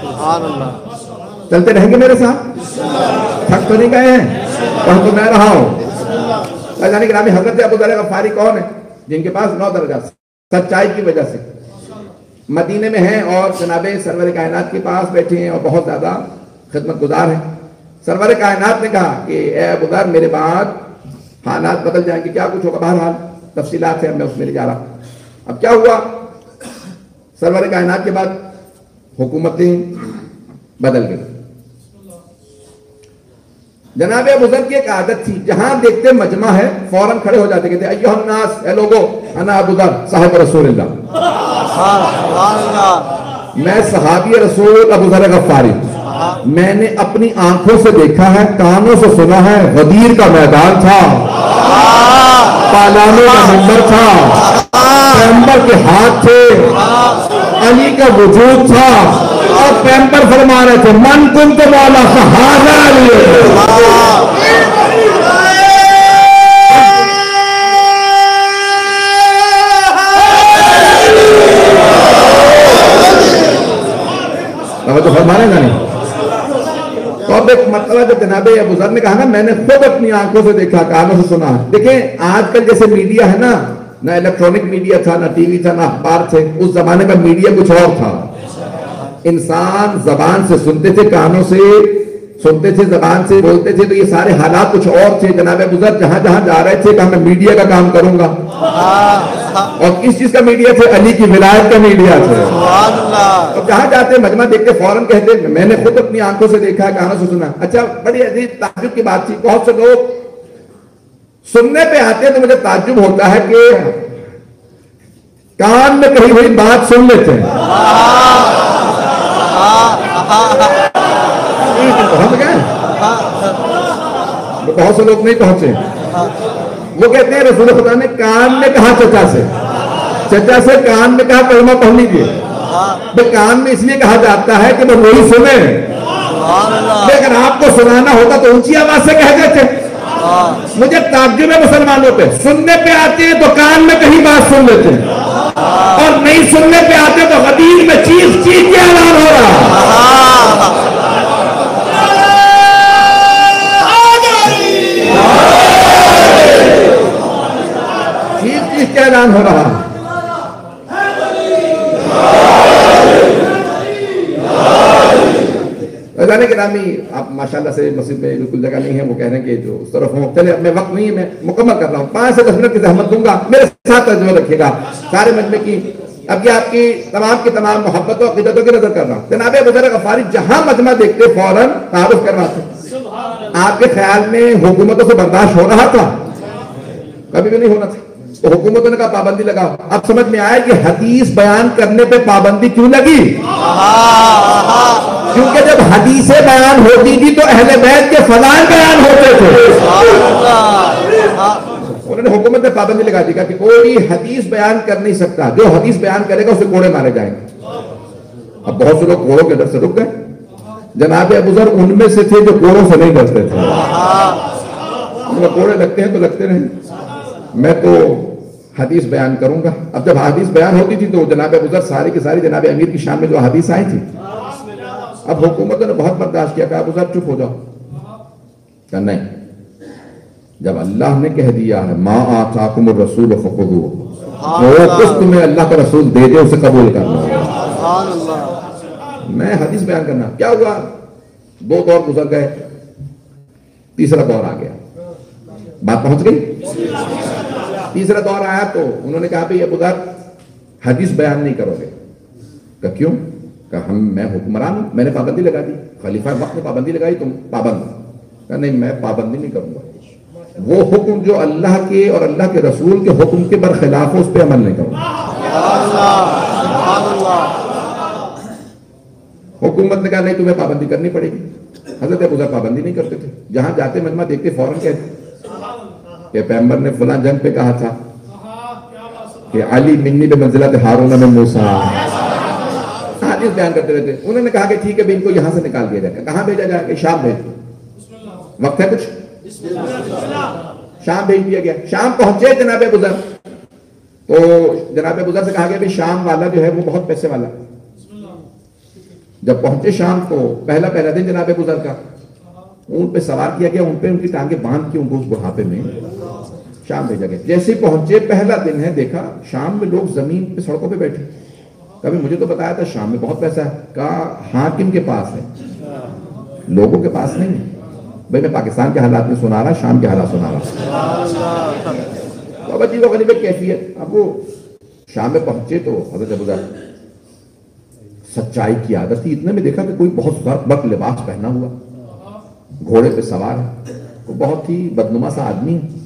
چلتے رہیں گے میرے ساتھ, تھک تو نہیں گئے ہیں, پڑھ تو میں رہا ہوں. حضرت ابو ذر غفاری کون ہے جن کے پاس 9 درجات سچائی کی وجہ سے مدینے میں ہیں اور جناب سرور کائنات کے پاس بیٹھے ہیں اور بہت زیادہ خدمت گزار ہیں. سرور کائنات نے کہا کہ اے ابو ذر میرے بعد حالات بدل جائیں گے, کیا کچھ ہوگا, بہرحال تفصیلات سے میں اس میں لے جا رہا. اب کیا ہوا, سرور کائنات کے بعد حکومتیں بدل گئی. جناب ابو ذر کی ایک عادت تھی, جہاں دیکھتے مجمع ہے فوراً کھڑے ہو جاتے, کہتے ایھا الناس, اے لوگو, انا ابو ذر صاحب رسول اللہ, میں صحابی رسول ابو ذر غفاری, میں نے اپنی آنکھوں سے دیکھا ہے, کانوں سے سنا ہے, غدیر کا میدان تھا, پالانوں کا منبر تھا, پیغمبر کے ہاتھ تھے, علی کا وجود تھا, اور پیغمبر فرما رہے تھے من کنت مولا فہذا علی. تو فرمانے گا نہیں. تو اب ایک مرتبہ جب جناب ابو ذر نے کہا نا میں نے خود اپنی آنکھوں سے دیکھا, کانوں سے سنا. دیکھیں آج کل جیسے میڈیا ہے نا, نہ الیکٹرانک میڈیا تھا, نہ ٹی وی تھا, نہ اخبار تھے, اس زمانے کا میڈیا کچھ اور تھا. انسان زبان سے سنتے تھے, کانوں سے سنتے تھے, زبان سے بولتے تھے, تو یہ سارے حالات کچھ اور تھے. جناب ابو ذر جہاں جہاں جا رہے تھے کہا میں میڈیا کا کام کروں گا, اور کس چیز کا میڈیا تھے, علی کی ولایت کا میڈیا تھے. اور جہاں جاتے مجمع دیکھتے فوراً کہتے میں نے خود اپنی آنکھوں سے دیکھا, کانوں سے سنا. اچھا بڑی عجیب تعجب کی بات تھی, بہت سے لوگ سننے پہ آتے ہیں تو مجھے تعجب ہوتا ہے کہ کان میں کہیں ہوئی بات سن لیتے ہیں. پہنچ گئے, بہت سے لوگ نہیں پہنچے. وہ کہتے ہیں رسول خدا نے کان میں کہا چچا سے, چچا سے کان میں کہا کلمہ پڑھ لیجیے. کان میں اس لیے کہا جاتا ہے کہ وہ وہی سنے, لیکن آپ کو سنانا ہوتا تو اونچی آواز سے کہہ دیتے. مجھے تعجب ہے مسلمانوں پہ, سننے پہ آتے ہیں تو کان میں کہیں بات سن لیتے ہیں, اور نہیں سننے پہ آتے تو غدیر میں چیخ چیخ کے اعلان ہو رہا. چیخ چیخ کے اعلان ہو رہا. جانے کے نامی آپ ماشاءاللہ سے مسجد میں بالکل جگہ نہیں ہے, وہ کہہ رہے ہیں کہ جو اس طرف ہوں. چلے میں وقت نہیں ہے, میں مکمل کر رہا ہوں, 5 سے 10 منٹ کی زحمت دوں گا, میرے ساتھ ترجمہ رکھیے گا سارے مجمع کی. اب یہ آپ کی تمام محبت و عقیدتوں کی نظر کر رہا ہوں. جناب ابو ذر غفاری جہاں مجمع دیکھتے فوراً تعارف کرواتے. آپ کے خیال میں حکومتوں سے برداشت ہو رہا تھا؟ کبھی بھی نہیں ہونا تھا. تو حکومتوں نے کہا پابندی لگاؤ. اب سمجھ میں آیا کہ حدیث بیان کرنے پہ پابندی کیوں لگی, کیونکہ جب حدیثیں بیان ہوتی تھی تو اہل بیت کے فضائل بیان ہوتے تھے. انہوں نے حکومت نے پابندی لگا دی کہ کوئی حدیث بیان کر نہیں سکتا, جو حدیث بیان کرے گا اسے کوڑے مارے جائیں گے. اب بہت سے لوگ کوڑوں کے ڈر سے رک گئے. جناب ابو ذر ان میں سے تھے جو کوڑوں سے نہیں ڈرتے تھے. کوڑے لگتے ہیں تو لگتے رہیں, میں تو حدیث بیان کروں گا. اب جب حدیث بیان ہوتی تھی تو جناب ابو ذر ساری کی ساری جناب امیر کی شان میں جو حدیث آئی تھی, اب حکومتوں نے بہت برداشت کیا, کہا ابو ذر چپ ہو جاؤ. کہ نہیں, جب اللہ نے کہہ دیا ہے ما آتاکم الرسول فخذوہ, جو کچھ تمہیں اللہ کا رسول دے دے اسے قبول کرنا. میں حدیث بیان کرنا. کیا ہوا, 2 دور گزر گئے, تیسرا دور آ گیا. بات پہنچ گئی. تیسرا دور آیا تو انہوں نے کہا بھئی ابو ذر حدیث بیان نہیں کرو گے. کہ کیوں؟ کہ میں حکمران ہوں, میں نے پابندی لگا دی, خلیفہ وقت نے پابندی لگائی, تم پابند. کہ نہیں, میں پابندی نہیں کروں گا. وہ حکم جو اللہ کے اور اللہ کے رسول کے حکم کے برخلاف ہو اس پہ عمل نہیں کروں گا. حکومت نے کہا نہیں, تمہیں پابندی کرنی پڑے گی. حضرت ابو ذر پابندی نہیں کرتے تھے. جہاں جاتے مجمع دیکھتے فوراً کہتے کہ پیغمبر نے فلاں جنگ پہ کہا تھا کہ علی منی بمنزلت ہارون من موسیٰ. حدیث بیان کرتے رہتے. انہوں نے کہا کہ ٹھیک ہے ان کو یہاں سے نکال دیا جائے. کہاں بھیجا جائے؟ کہ شام بھیج. وقت ہے کچھ؟ شام بھیج دیا گیا. شام پہنچے جناب ابو ذر, تو جناب ابو ذر سے کہا گیا کہ شام والا جو ہے وہ بہت پیسے والا. جب پہنچے شام تو پہلا دن جناب ابو ذر کا, اون پہ سوار کیا گیا, ان پہ ان کی ٹانگیں باندھ کے ان کو اس بڑھاپے میں شام بھیجا گیا. جیسے پہنچے پہلا دن ہے, دیکھا شام میں لوگ زمین پہ سڑکوں پہ بیٹھے. کبھی مجھے تو بتایا تھا شام میں بہت پیسہ ہے, کہا حاکم کے پاس ہے, لوگوں کے پاس نہیں ہے. بھائی میں پاکستان کے حالات میں سنا رہا, شام کے حالات سنا رہا. بابا جی غریب کیفیت. اب وہ شام میں پہنچے تو حضرت ابوذر سچائی کی عادت تھی. اتنے میں دیکھا کہ کوئی بہت زرق برق لباس پہنا ہوا گھوڑے پہ سوار ہے, وہ بہت ہی بدنما سا آدمی ہے.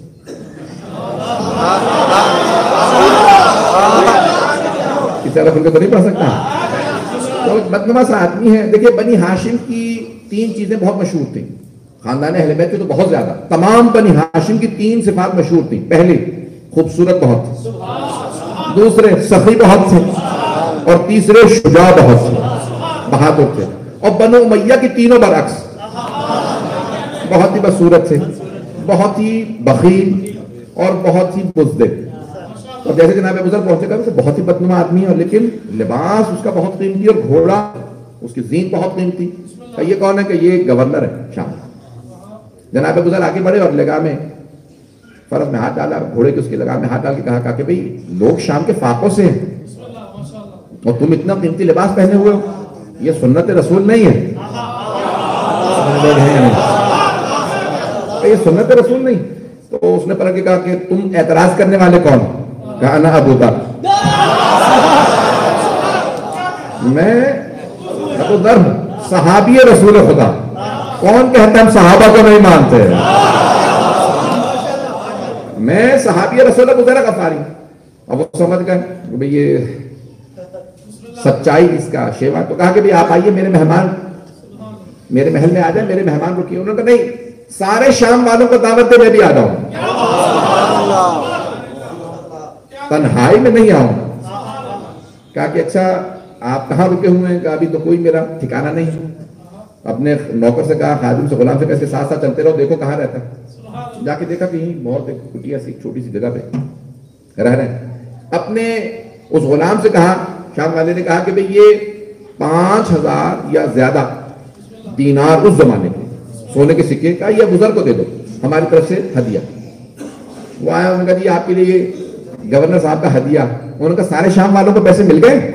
کسی طرح ان کو تو نہیں پڑھ سکتا, تو بدنما سا آدمی ہے. دیکھیے بنی ہاشم کی 3 چیزیں بہت مشہور تھیں, خاندان اہل بیت کی تو بہت زیادہ. تمام بنی ہاشم کی 3 صفات مشہور تھیں. پہلی, خوبصورت بہت تھے. دوسرے, سخی بہت تھے. اور تیسرے, شجاع بہت تھے, بہادر تھے. اور بنو امیہ کی تینوں برعکس, بہت ہی بدصورت تھے, بہت ہی بخیل اور بہت ہی بزدل. اور جیسے جناب ابوذر پہنچے گا تو بہت ہی بدنما آدمی ہے, لیکن لباس اس کا بہت قیمتی اور گھوڑا اس کی زین بہت قیمتی. یہ کون ہے؟ کہ یہ گورنر ہے شام. جناب ابوذر آگے بڑھے اور لگام میں فرس میں ہاتھ ڈالا, گھوڑے کے اس کی لگام میں ہاتھ ڈال کے کہا کہ بھئی لوگ شام کے فاقوں سے ہیں اور تم اتنا قیمتی لباس پہنے ہوئے ہو, یہ سنت رسول نہیں ہے. یہ سنت رسول نہیں. تو اس نے پلٹ کے کہا کہ تم اعتراض کرنے والے کون؟ کہا انا ابوذر, میں ابوذر ہوں, صحابی رسول خدا. کون کہتا ہم صحابہ کو نہیں مانتے؟ میں صحابی رسول ابوذر غفاری. اب وہ سمجھ گئے کہ بھئی یہ سچائی اس کا شیوا. تو کہا کہ بھئی آپ آئیے, میرے مہمان میرے محل میں آ جائیں, میرے مہمان رکیے. انہوں نے کہا نہیں, سارے شام والوں کو دعوت دے, میں بھی آ جاؤں, تنہائی میں نہیں آؤں. کہا کہ اچھا آپ کہاں رکے ہوئے ہیں؟ کہا ابھی تو کوئی میرا ٹھکانہ نہیں. اپنے نوکر سے کہا, خادم سے, غلام سے, کیسے ساتھ ساتھ چلتے رہو, دیکھو کہاں رہتا ہے. جا کے دیکھا کہیں بہت ایک کٹیا سی چھوٹی سی جگہ پہ رہ رہے ہیں. اپنے اس غلام سے کہا, شام والے نے کہا کہ بھئی یہ 5000 یا زیادہ دینار اس زمانے کے سونے کے سکے کا یہ ابوذر کو دے دو, ہماری طرف سے ہدیہ. وہ آیا, انہوں نے کہا جی آپ کے لیے گورنر صاحب کا ہدیہ. انہوں نے کہا سارے شام والوں کو پیسے مل گئے؟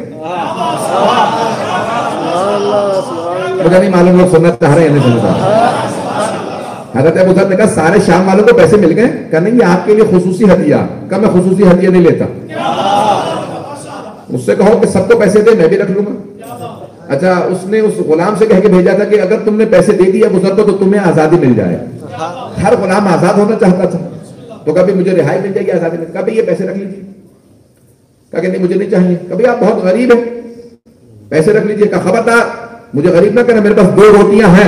مجھے نہیں معلوم لوگ سننا چاہ رہے ہیں نہیں سننا. حضرت ابوذر نے کہا سارے شام والوں کو پیسے مل گئے؟ کہا نہیں, یہ آپ کے لیے خصوصی ہدیہ. کہا میں خصوصی ہدیہ نہیں لیتا. اس سے کہو کہ سب کو پیسے دے, میں بھی رکھ لوں گا. اچھا, اس نے اس غلام سے کہہ کے بھیجا تھا کہ اگر تم نے پیسے دے دیے ابوذر کو تو تمہیں آزادی مل جائے. ہر غلام آزاد ہونا چاہتا تھا. تو کبھی مجھے رہائی مل جائے گی, آزادی مل. کبھی یہ پیسے رکھ لیجیے. کہا کہ نہیں مجھے نہیں چاہیے. کبھی آپ بہت غریب ہیں, پیسے رکھ لیجیے. کہا خبردار, مجھے غریب نہ کرنا, میرے پاس 2 روٹیاں ہیں.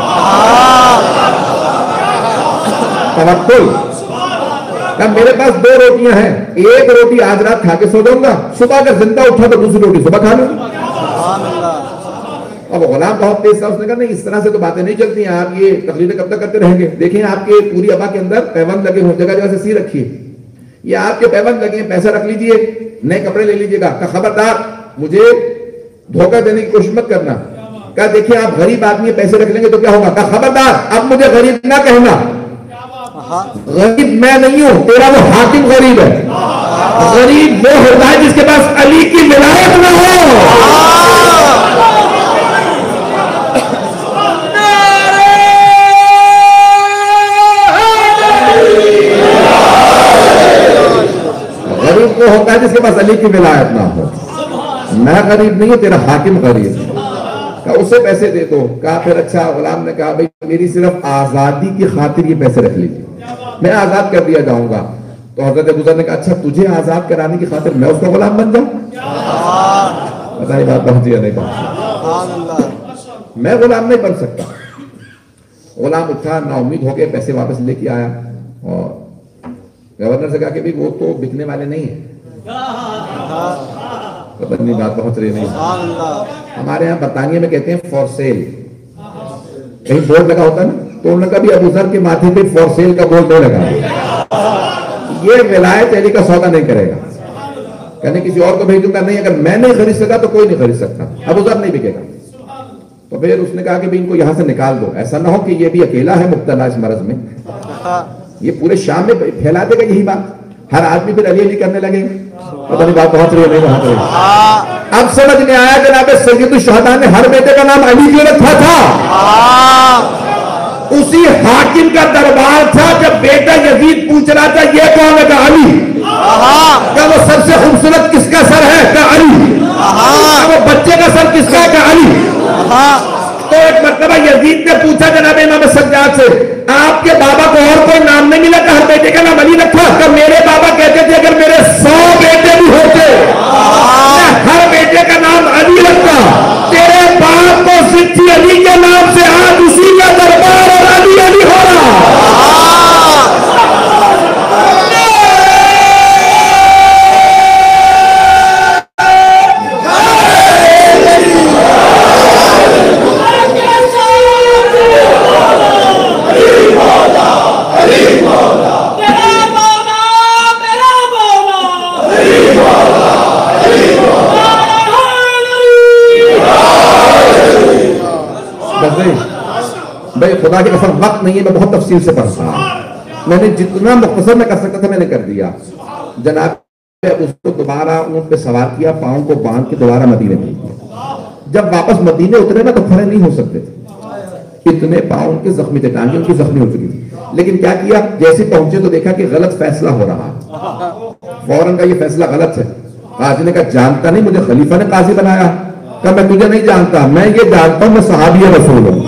توکل. کہا میرے پاس 2 روٹیاں ہیں, ایک روٹی آج رات کھا کے سو جاؤں گا, صبح کا زندہ اٹھا تو دوسری روٹی صبح کھا لوں. اب غلام بہت تیز تھا, اس نے کہا نہیں اس طرح سے تو باتیں نہیں چلتی ہیں, آپ یہ تقریریں کب تک کرتے رہیں گے؟ دیکھیں آپ کے پوری ابا کے اندر پیوند لگے ہوئے, جگہ جگہ سے سی رکھیے, یہ آپ کے پیوند لگے ہیں, پیسہ رکھ لیجئے, نئے کپڑے لے لیجئے گا. کہا خبردار, مجھے دھوکہ دینے کی کوشش مت کرنا. کہا دیکھیں آپ غریب آدمی پیسے رکھ لیں گے تو کیا ہوگا؟ کہا خبردار, اب مجھے غریب نہ کہنا. غریب میں نہیں ہوں, تیرا وہ حاکم غریب ہے. غریب وہ ہوتا ہے جس کے پاس علی کی ولایت نہ ہو. غریب وہ ہوتا ہے جس کے پاس علی کی ولایت نہ ہو. میں غریب نہیں ہوں, تیرا حاکم غریب ہے. کہا اسے پیسے دے دو. کہا پھر اچھا, غلام نے کہا بھئی میری صرف آزادی کی خاطر یہ پیسے رکھ لیجیے, میں آزاد کر دیا جاؤں گا. تو حضرت ابوذر نے کہا اچھا تجھے آزاد کرانے کی خاطر میں اس کا غلام بن جاؤں؟ پتہ نہیں بات پہنچی یا نہیں پہنچی. میں غلام نہیں بن سکتا. غلام اٹھا, نا امید ہو کے پیسے واپس لے کے آیا اور گورنر سے کہا کہ وہ تو بکنے والے نہیں ہیں. پتہ نہیں بات پہنچ رہی نہیں. ہمارے ہاں برطانیہ میں کہتے ہیں فور سیل, کہیں بورڈ لگا ہوتا ہے نا, تو انہوں نے کہا ابوذر کے ماتھے پہ فور سیل کا بورڈ نہیں لگا, یہ ولایت علی کا سودا نہیں کرے گا. کہنے کسی اور کو بھیجوں گا, نہیں اگر میں نہیں خرید سکا تو کوئی نہیں خرید سکتا, ابوذر نہیں بکے گا. تو پھر اس نے کہا کہ ان کو یہاں سے نکال دو, ایسا نہ ہو کہ یہ بھی اکیلا ہے مبتلا اس مرض میں. یہ پورے شام میں پھیلا دے گا یہی بات, ہر آدمی پھر علی علی کرنے لگے گا. پتہ نہیں بات پہنچ رہی ہے نہیں پہنچ رہی. اب سمجھ میں آیا جناب سید الشہداء نے ہر بیٹے کا نام علی کیوں رکھا تھا؟ اسی حاکم کا دربار تھا جب بیٹا یزید پوچھ رہا تھا یہ کون ہے؟ کہا علی. کہا وہ سب سے خوبصورت کس کا سر ہے؟ کہا علی. کہا وہ بچے کا سر کس کا ہے؟ کہا علی. تو ایک مرتبہ یزید نے پوچھا جناب امام سجاد سے آپ کے بابا کو اور کوئی نام نہیں ملا کہ ہر بیٹے کا نام علی رکھا؟ کہ میرے بابا کہتے تھے اگر میرے 100 بیٹے بھی ہوتے میں ہر بیٹے کا نام علی رکھتا. تیرے باپ کو سچی علی کے نام سے آج اسی کا دربار اور علی علی ہو رہا. بھائی خدا کی قسم وقت نہیں ہے, میں بہت تفصیل سے پڑھتا ہوں. میں نے جتنا مختصر میں کر سکتا تھا میں نے کر دیا. جناب اس کو دوبارہ اونٹ پہ سوار کیا, پاؤں کو باندھ کے دوبارہ مدینے بھیج دیا. جب واپس مدینے اترے نا تو کھڑے نہیں ہو سکتے تھے, اتنے پاؤں ان کے زخمی تھے, ٹانگیں ان کی زخمی ہو چکی تھی. لیکن کیا کیا, جیسے پہنچے تو دیکھا کہ غلط فیصلہ ہو رہا ہے, فوراً کا یہ فیصلہ غلط ہے. قاضی نے کہا جانتا نہیں, مجھے خلیفہ نے قاضی بنایا. کہا میں تجھے نہیں جانتا, میں یہ جانتا ہوں میں صحابی رسول ہوں.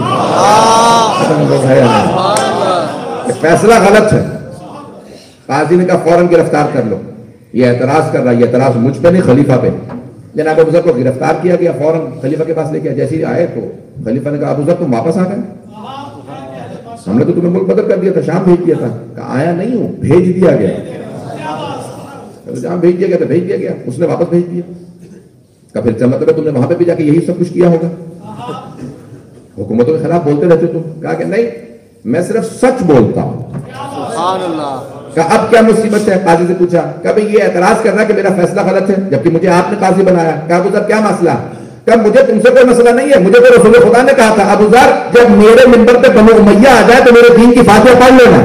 فیصلہ غلط ہے. قاضی نے کہا فوراً گرفتار کر لو. یہ اعتراض کر رہا ہے, یہ اعتراض مجھ پہ نہیں خلیفہ پہ. جناب ابو ذر کو گرفتار کیا گیا, فوراً خلیفہ کے پاس لے گیا. جیسے ہی آئے تو خلیفہ نے کہا ابو ذر تم واپس آ گئے, ہم نے تو تمہیں ملک بدر کر دیا تھا, شام بھیج دیا تھا. کہا آیا نہیں ہوں, بھیج دیا گیا. جہاں بھیج دیا گیا تو بھیج دیا گیا, اس نے واپس بھیج دیا. کہ پھر چل مطلب تم نے وہاں پہ بھی جا کے یہی سب کچھ کیا ہوگا, حکومتوں کے خلاف بولتے رہتے تم. کہا کہ نہیں, میں صرف سچ بولتا ہوں. کہا اب کیا مصیبت ہے؟ قاضی سے پوچھا. کہا بھئی یہ اعتراض کر رہا ہے کہ میرا فیصلہ غلط ہے جبکہ مجھے آپ نے قاضی بنایا. کہا ابو ذر کیا مسئلہ؟ کہا مجھے تم سے کوئی مسئلہ نہیں ہے, مجھے تو رسول خدا نے کہا تھا ابو ذر جب میرے منبر پہ بنو امیہ آ جائے تو میرے دین کی فاتحہ پڑھ لینا.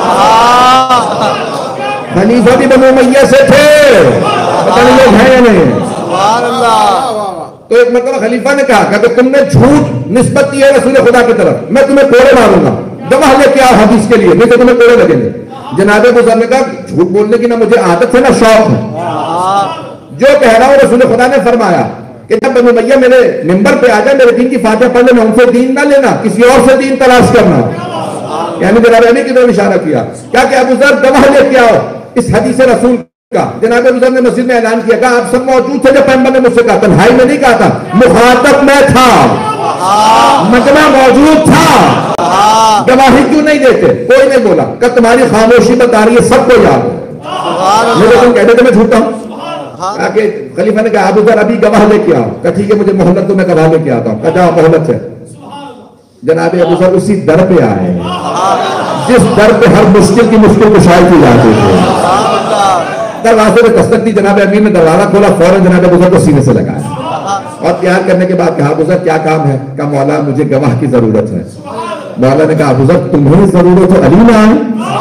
خلیفہ بھی بنو امیہ سے تھے, پتہ نہیں لوگ ہیں یا نہیں. تو ایک مرتبہ خلیفہ نے کہا کہ تم نے جھوٹ نسبت کی ہے رسول خدا کی طرف, میں تمہیں کوڑے ماروں گا, گواہ لے کے آؤ حدیث کے لیے, نہیں تو تمہیں کوڑے لگیں گے. جناب ابو ذر نے کہا جھوٹ بولنے کی نہ مجھے عادت ہے نہ شوق ہے, جو کہہ رہا ہوں رسول خدا نے فرمایا کہ جب بنو امیہ میرے منبر پہ آ جائے میرے دین کی فاتحہ پڑھ لینا, ان سے دین نہ لینا, کسی اور سے دین تلاش کرنا. یعنی جناب علی کی طرف اشارہ کیا. کیا کہ ابو ذر گواہ لے کے آؤ اس حدیث رسول کا. جناب ابو ذر نے مسجد میں اعلان کیا. کہا آپ سب موجود تھے جب پیغمبر نے مجھ سے کہا, تنہائی میں نہیں کہا تھا, مخاطب میں تھا, مجمع موجود تھا, گواہی کیوں نہیں دیتے؟ کوئی نہیں بولا. کہ تمہاری خاموشی بتا رہی ہے سب کو یاد ہے, مجھے تم کہتے تھے میں جھوٹا ہوں. کہ خلیفہ نے کہا ابو ذر ابھی گواہ لے کے آؤ. کہ ٹھیک ہے مجھے مہلت, تو میں گواہ لے کے آتا ہوں. کہ جاؤ مہلت ہے. جناب ابو ذر اسی در پہ آئے جس در پہ ہر مشکل کی مشکل کشائی کی جاتی ہے. دروازے میں دستک دی, جناب امیر نے دروازہ کھولا, فوراً جناب ابو ذر کو سینے سے لگایا اور پیار کرنے کے بعد کہا ابو ذر کیا کام ہے؟ کہا مولا مجھے گواہ کی ضرورت ہے. مولا نے کہا ابو ذر تمہیں ضرورت ہو, علی نہ آئے؟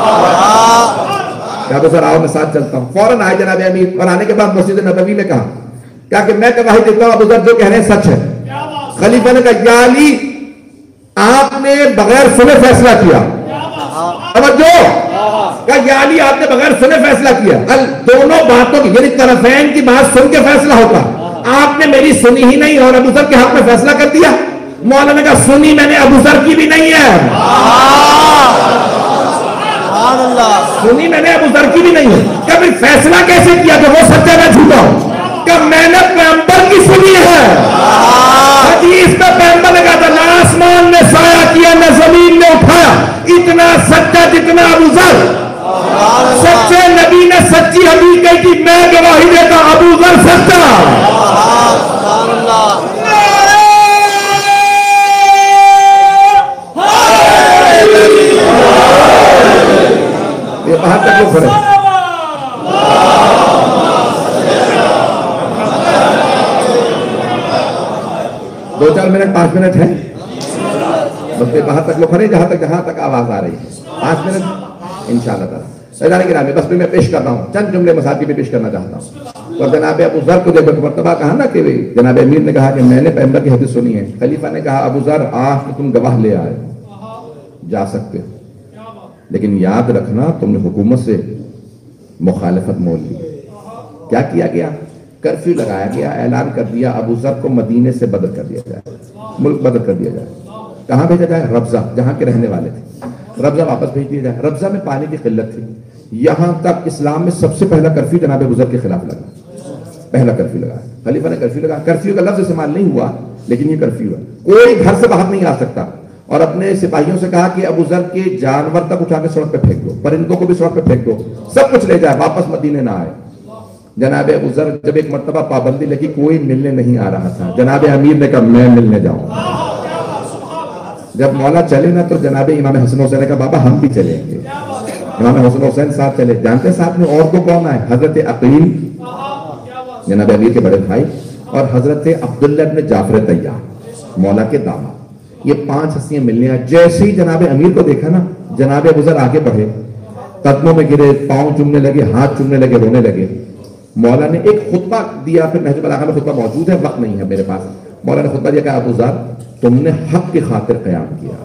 کہا ابو ذر آؤ میں ساتھ چلتا ہوں. فوراً آئے جناب امیر, اور آنے کے بعد مسجد نبوی میں کہا کہ میں گواہی دیتا ہوں ابو ذر جو کہہ رہے ہیں سچ ہے. خلیفہ نے کہا یا علی آپ نے بغیر سنے فیصلہ کیا. توجہ, کہا یا علی آپ نے بغیر سنے فیصلہ کیا. دونوں باتوں کی یعنی طرفین کی بات سن کے فیصلہ ہوتا, آپ نے میری سنی ہی نہیں اور ابو ذر کے حق میں فیصلہ کر دیا. مولانا نے کہا سنی میں نے ابو ذر کی بھی نہیں ہے, سنی میں نے ابو ذر کی بھی نہیں ہے. کبھی فیصلہ کیسے کیا کہ وہ سچا نہ جھوٹا ہوں؟ کہ میں نے پیغمبر کی سنی ہے. حدیث میں پیغمبر نے کہا تھا نہ آسمان نے سایہ کیا نہ زمین نے اٹھایا, اتنا سچا جتنا ابو ذر. سچے نبی نے سچی حدیث کہی تھی, میں گواہی دیتا ابو ذر سچا. یہ باہر تک لوگ کھڑے, دو چار منٹ 5 منٹ ہے بس. باہر تک لوگ کھڑے جہاں تک آواز آ رہی ہے. 5 منٹ انشاءاللہ تعالیٰ۔ سیدان گرامی، بس بھی میں پیش کر رہا ہوں، چند جملے مسائل بھی پیش کرنا چاہتا ہوں۔ اور جناب ابو ذر کو جب مرتبہ کہا نا کہ جناب امیر نے کہا کہ میں نے پیغمبر کی حدیث سنی ہے، خلیفہ نے کہا ابو ذر آج تو تم گواہ لے آئے، جا سکتے ہو، لیکن یاد رکھنا تم نے حکومت سے مخالفت مول لی۔ کیا کیا گیا؟ کرفیو لگایا گیا، اعلان کر دیا ابو ذر کو مدینے سے بدر کر دیا جائے، ملک بدر کر دیا جائے۔ کہاں بھیجا جائے؟ ربضہ، جہاں کے رہنے والے تھے، ربضہ واپس بھیج دیا جائے۔ ربضہ میں پانی کی قلت تھی، یہاں تک اسلام میں سب سے پہلا کرفیو جناب ابو ذر کے خلاف لگا، پہلا کرفیو لگا، خلیفہ نے کرفیو لگا۔ کرفیو کا لفظ استعمال نہیں ہوا لیکن یہ کرفیو ہے، کوئی گھر سے باہر نہیں آ سکتا، اور اپنے سپاہیوں سے کہا کہ ابو ذر کے جانور تک اٹھا کے سڑک پہ پھینک دو، پرندوں کو بھی سڑک پہ پھینک دو، سب کچھ لے جائے، واپس مدینے نہ آئے۔ جناب ابو ذر جب ایک مرتبہ پابندی لگی، کوئی ملنے نہیں آ رہا تھا، جناب امیر نے کہا میں ملنے جاؤں۔ جب مولا چلے نا تو جناب امام حسن حسین نے کہا بابا ہم بھی چلیں گے۔ امام حسن حسین ساتھ چلے، جانتے ساتھ میں اور کو کون آئے؟ حضرت عقیل جناب امیر کے بڑے بھائی، اور حضرت عبداللہ ابن جعفر طیار مولا کے داماد، یہ 5 ہستیاں ملنے آئے۔ جیسے ہی جناب امیر کو دیکھا نا، جناب ابو ذر آگے بڑھے، قدموں میں گرے، پاؤں چومنے لگے، ہاتھ چومنے لگے، رونے لگے۔ مولا نے ایک خطبہ دیا، پھر نہج البلاغہ میں خطبہ موجود ہے، وقت نہیں ہے میرے پاس۔ مولا نے خطبہ دیا کہ ابو ذر تم نے حق کی خاطر قیام کیا،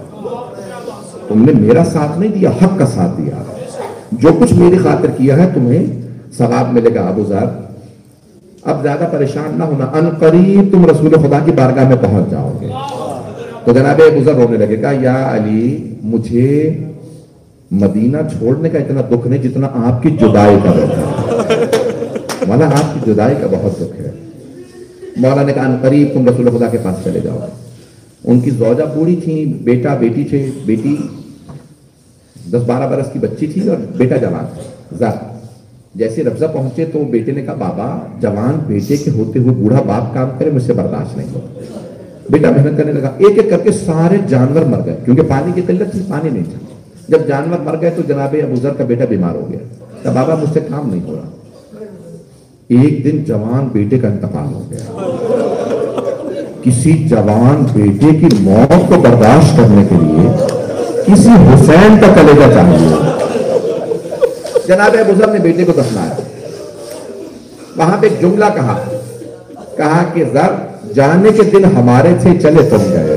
تم نے میرا ساتھ نہیں دیا، حق کا ساتھ دیا، جو کچھ میری خاطر کیا ہے تمہیں ثواب ملے گا۔ ابو ذر اب زیادہ پریشان نہ ہونا، ان قریب تم رسول خدا کی بارگاہ میں پہنچ جاؤ گے۔ تو جناب ابو ذر رونے لگے، کہا یا علی مجھے مدینہ چھوڑنے کا اتنا دکھ نہیں جتنا آپ کی جدائی کا دکھ ہے، مولا آپ کی جدائی کا بہت دکھ ہے۔ مولا نے کہا ان قریب تم رسول خدا کے پاس چلے جاؤ۔ ان کی زوجہ بوڑھی تھی، بیٹا بیٹی تھے، بیٹی 10-12 برس کی بچی تھی اور بیٹا جوان تھا۔ جیسے ربضہ پہنچے تو بیٹے نے کہا بابا جوان بیٹے کے ہوتے ہوئے بوڑھا باپ کام کرے، مجھ سے برداشت نہیں ہوتا۔ بیٹا محنت کرنے لگا، ایک ایک کر کے سارے جانور مر گئے، کیونکہ پانی کی قلت تھی، پانی نہیں تھا۔ جب جانور مر گئے تو جناب ابو ذر کا بیٹا بیمار ہو گیا، کہا بابا مجھ سے کام نہیں ہو رہا۔ ایک دن جوان بیٹے کا انتقال ہو گیا۔ کسی جوان بیٹے کی موت کو برداشت کرنے کے لیے کسی حسین کا کلیجہ چاہیے۔ جناب ابو ذر نے بیٹے کو دفنایا، وہاں پہ ایک جملہ کہا کہ ذر جانے کے دن ہمارے تھے، چلے تم گئے۔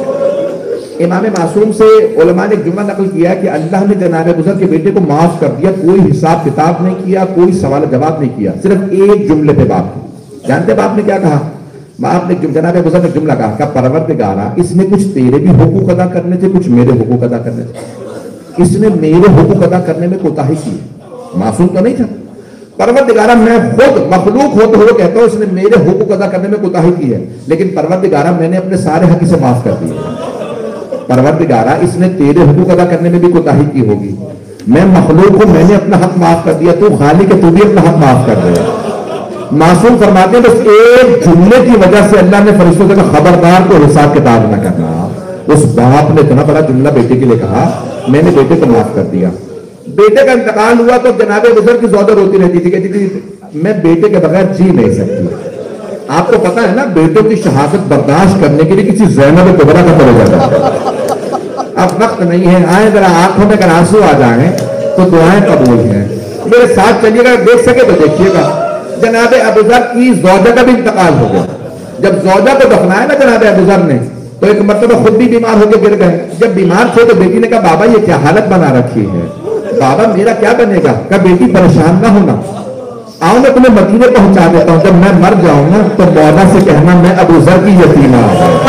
امام معصوم سے علماء نے ایک جملہ نقل کیا کہ اللہ نے جناب ابو ذر کے بیٹے کو معاف کر دیا، کوئی حساب کتاب نہیں کیا، کوئی سوال جواب نہیں کیا، صرف ایک جملے پہ بات کی۔ جانتے باپ نے کیا کہا؟ باپ نے جناب ابو ذر نے جملہ کہا کہ پروردگارا اس نے کچھ تیرے بھی حقوق ادا کرنے تھے، کچھ میرے حقوق ادا کرنے تھے، اس نے میرے حقوق ادا کرنے میں کوتاہی کی، معصوم تو نہیں تھا۔ پروردگارا میں خود مخلوق ہوتے ہوئے کہتا ہوں اس نے میرے حقوق ادا کرنے میں کوتاہی کی ہے، لیکن پروردگارا میں نے اپنے سارے حق اسے معاف کر دیے۔ پروردگارا اس نے تیرے حقوق ادا کرنے میں بھی کوتاہی کی ہوگی، میں مخلوق کو میں نے اپنا حق معاف کر دیا، تو خالق ہے تو بھی اپنا حق معاف کر دے۔ معصوم فرماتے ہیں بس ایک جملے کی وجہ سے اللہ نے فرشتوں سے کہا خبردار کو حساب کتاب نہ کرنا۔ اس باپ نے اتنا بڑا جملہ بیٹے کے لیے کہا، میں نے بیٹے کو معاف کر دیا۔ بیٹے کا انتقال ہوا تو جناب ابو ذر کی زوجہ روتی رہتی تھی، کہتی تھی میں بیٹے کے بغیر جی نہیں سکتی۔ آپ کو پتا ہے نا بیٹوں کی شہادت برداشت کرنے کے لیے کسی زینب کبریٰ کا پڑے جاتا ہے۔ اب وقت نہیں ہے، آئیں ذرا آنکھوں میں اگر آنسو آ جائیں تو دعائیں قبول ہیں، میرے ساتھ چلیے گا، دیکھ سکے تو دیکھیے گا۔ جناب ابو ذر کی زوجہ کا بھی انتقال ہو گیا۔ جب زوجہ کو دفنایا نا جناب ابو ذر نے تو ایک مرتبہ خود بھی بیمار ہو کے گر گئے۔ جب بیمار تھے تو بیٹی نے کہا بابا یہ کیا حالت بنا رکھی ہے، بابا میرا کیا بنے گا؟ کہا بیٹی پریشان نہ ہونا، آؤ میں تمہیں مدینے پہنچا دیتا ہوں، جب میں مر جاؤں نا تو مولا سے کہنا میں ابو ذر کی یتیمہ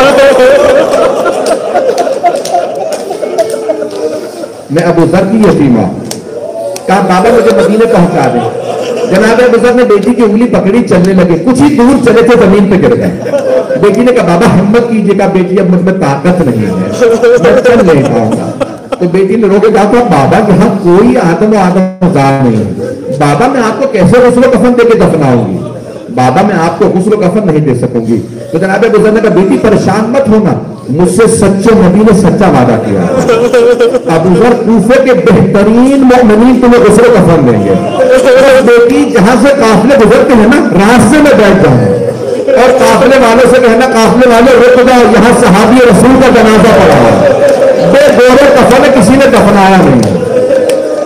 میں ابو ذر کی یتیمہ۔ کہا بابا مجھے مدینے پہنچا دیں۔ جناب ابو ذر نے بیٹی کی انگلی پکڑی، چلنے لگے، کچھ ہی دور چلے تھے زمین پہ گر گئے۔ بیٹی نے کہا بابا ہمت کیجیے، کہا بیٹی اب مجھ میں طاقت نہیں ہے، میں چل نہیں پاؤں گا۔ تو بیٹی نے رو کے کہا تھا بابا یہاں کوئی آدم و آدم ذات نہیں ہے، بابا میں آپ کو کیسے غسل و کفن دے کے دفناؤں گی، بابا میں آپ کو غسل و کفن نہیں دے سکوں گی۔ تو جناب ابو ذر نے کہا بیٹی پریشان مت ہونا، مجھ سے سچے نبی نے سچا وعدہ کیا، ابو ذر کوفے کے بہترین مومنین تمہیں غسل و کفن دیں گے۔ بیٹی جہاں سے قافلے گزرتے ہیں نا راستے میں بیٹھ جائیں اور قافلے والوں سے کہنا قافلے والے رک جاؤ، یہاں صحابی رسول کا جنازہ پڑا ہے، بے گورے کفن کسی نے دفنایا نہیں۔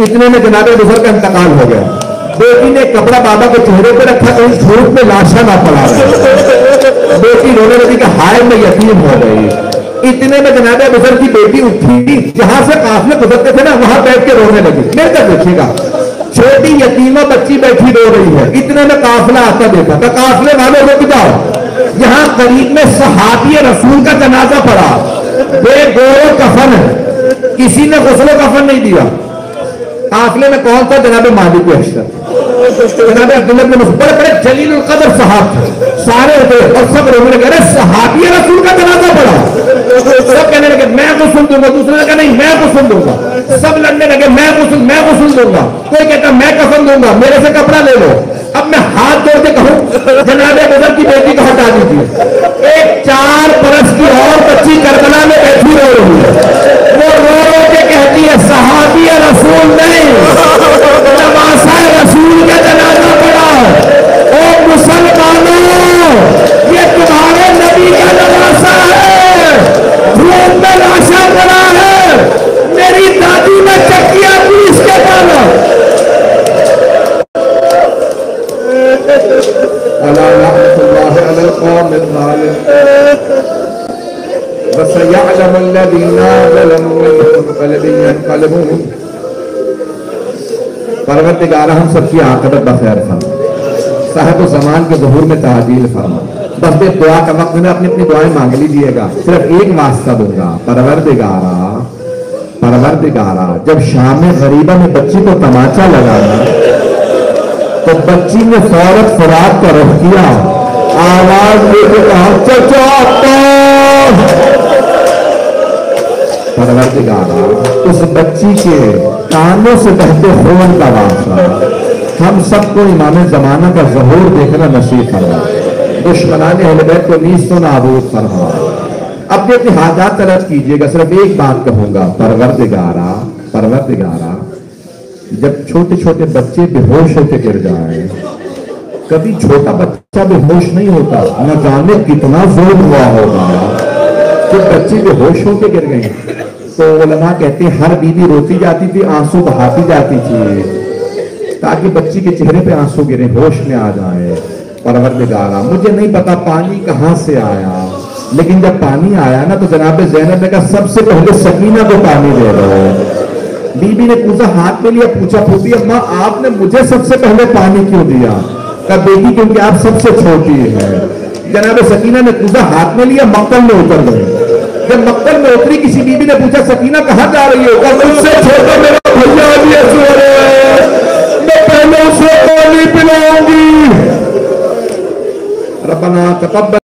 اتنے میں جناب بزرگ کا انتقال ہو گیا. بیٹی نے کپڑا بابا کے چہرے پہ رکھا تو اس دھوپ میں لاشا نہ پڑا رہا. بیٹی رونے لگی کہ ہائے میں یتیم ہو گئی. اتنے میں جناب بزرگ کی بیٹی اٹھی, جہاں سے قافلے گزرتے تھے نا وہاں بیٹھ کے رونے لگی. میرے تک دیکھیے گا, چھوٹی یتیمہ بچی بیٹھی رو رہی ہے. اتنے میں قافلہ آتا دیکھا تو قافلے والے رک جاؤ, یہاں قریب میں صحابی رسول کا جنازہ پڑا, بے گور و کفن ہے, کسی نے غسل و کفن نہیں دیا. قافلے میں کون تھا؟ جناب مالک اشرف, جناب عبداللہ بن مسعود, بڑے بڑے جلیل القدر صحابہ تھے, سارے ہوتے اور سب رونے لگے, ارے صحابی رسول کا جنازہ پڑا. سب کہنے لگے میں غسل دوں گا, دوسرے نے کہا نہیں میں غسل دوں گا. سب لڑنے لگے میں غسل دوں گا. کوئی کہتا میں کفن دوں گا, میرے سے کپڑا لے لو. اب میں ہاتھ جوڑ کے کہوں جناب بزرگ کی بیٹی کو ہٹا دیجیے. ایک 4 برس کی اور بچی کربلا میں بیٹھی رو رہی ہے, وہ رو رو کے کہتی ہے صحابی رسول نہیں, نواسہ رسول کا جنازہ پڑا. او مسلمانوں, یہ تمہارے نبی کا نواسہ ہے, دھوپ میں لاشا پڑا ہے. میری دادی نے چکیا پیس کے ڈالا. وَسَيَعْلَمُ الَّذِينَ ظَلَمُوا مِنْهُمْ يَنْقَلِبُونَ. پروردگار ہم سب کی عاقبت بخیر فرما, صاحب و زمان کے ظہور میں تعجیل فرما. بس بے دعا کا وقت میں اپنی اپنی دعائیں مانگ لیجیے گا. صرف ایک واسطہ دوں گا, پروردگارا جب شام غریبہ میں بچی کو تماچا لگانا تو بچی نے فورت فرات کا رخ کیا, آواز دے کے کہا چچا. پروردگارا اس بچی کے کانوں سے بہتے خون کا واسطہ ہم سب کو امام زمانہ کا ظہور دیکھنا نصیب فرما. دشمنان اہل بیت کو نیست و نابود فرما. اپنے اپنے حاجات طلب کیجیے گا. صرف ایک بات کہوں گا, پروردگارا جب چھوٹے چھوٹے بچے بے ہوش ہو کے گر جائیں, کبھی چھوٹا بچہ بے ہوش نہیں ہوتا, نہ جانے کتنا زور ہوا ہوگا کہ بچے بے ہوش ہو کے گر گئے. تو علماء کہتے ہیں ہر بیوی روتی جاتی تھی, آنسو بہاتی جاتی تھی تاکہ بچی کے چہرے پہ آنسو گرے, ہوش میں آ جائے. پروردگارا مجھے نہیں پتا پانی کہاں سے آیا, لیکن جب پانی آیا نا تو جناب زینب نے کہا سب سے پہلے سکینہ کو پانی دے دو. بی بی نے کوزہ ہاتھ میں لیا, پوچھا پھوپھی اماں آپ نے مجھے سب سے پہلے پانی کیوں دیا؟ کہا بیٹی کیونکہ آپ سب سے چھوٹی ہے. جناب سکینہ نے کوزہ ہاتھ میں لیا, مقتل میں اتر گئی. جب مقتل میں اتری کسی بی بی نے پوچھا سکینہ کہاں جا رہی ہو؟ کہا مجھ سے چھوٹا میرا بھیا بھی سو رہا ہے, میں پہلے اسے پانی پلاؤں گی. ربنا تقبل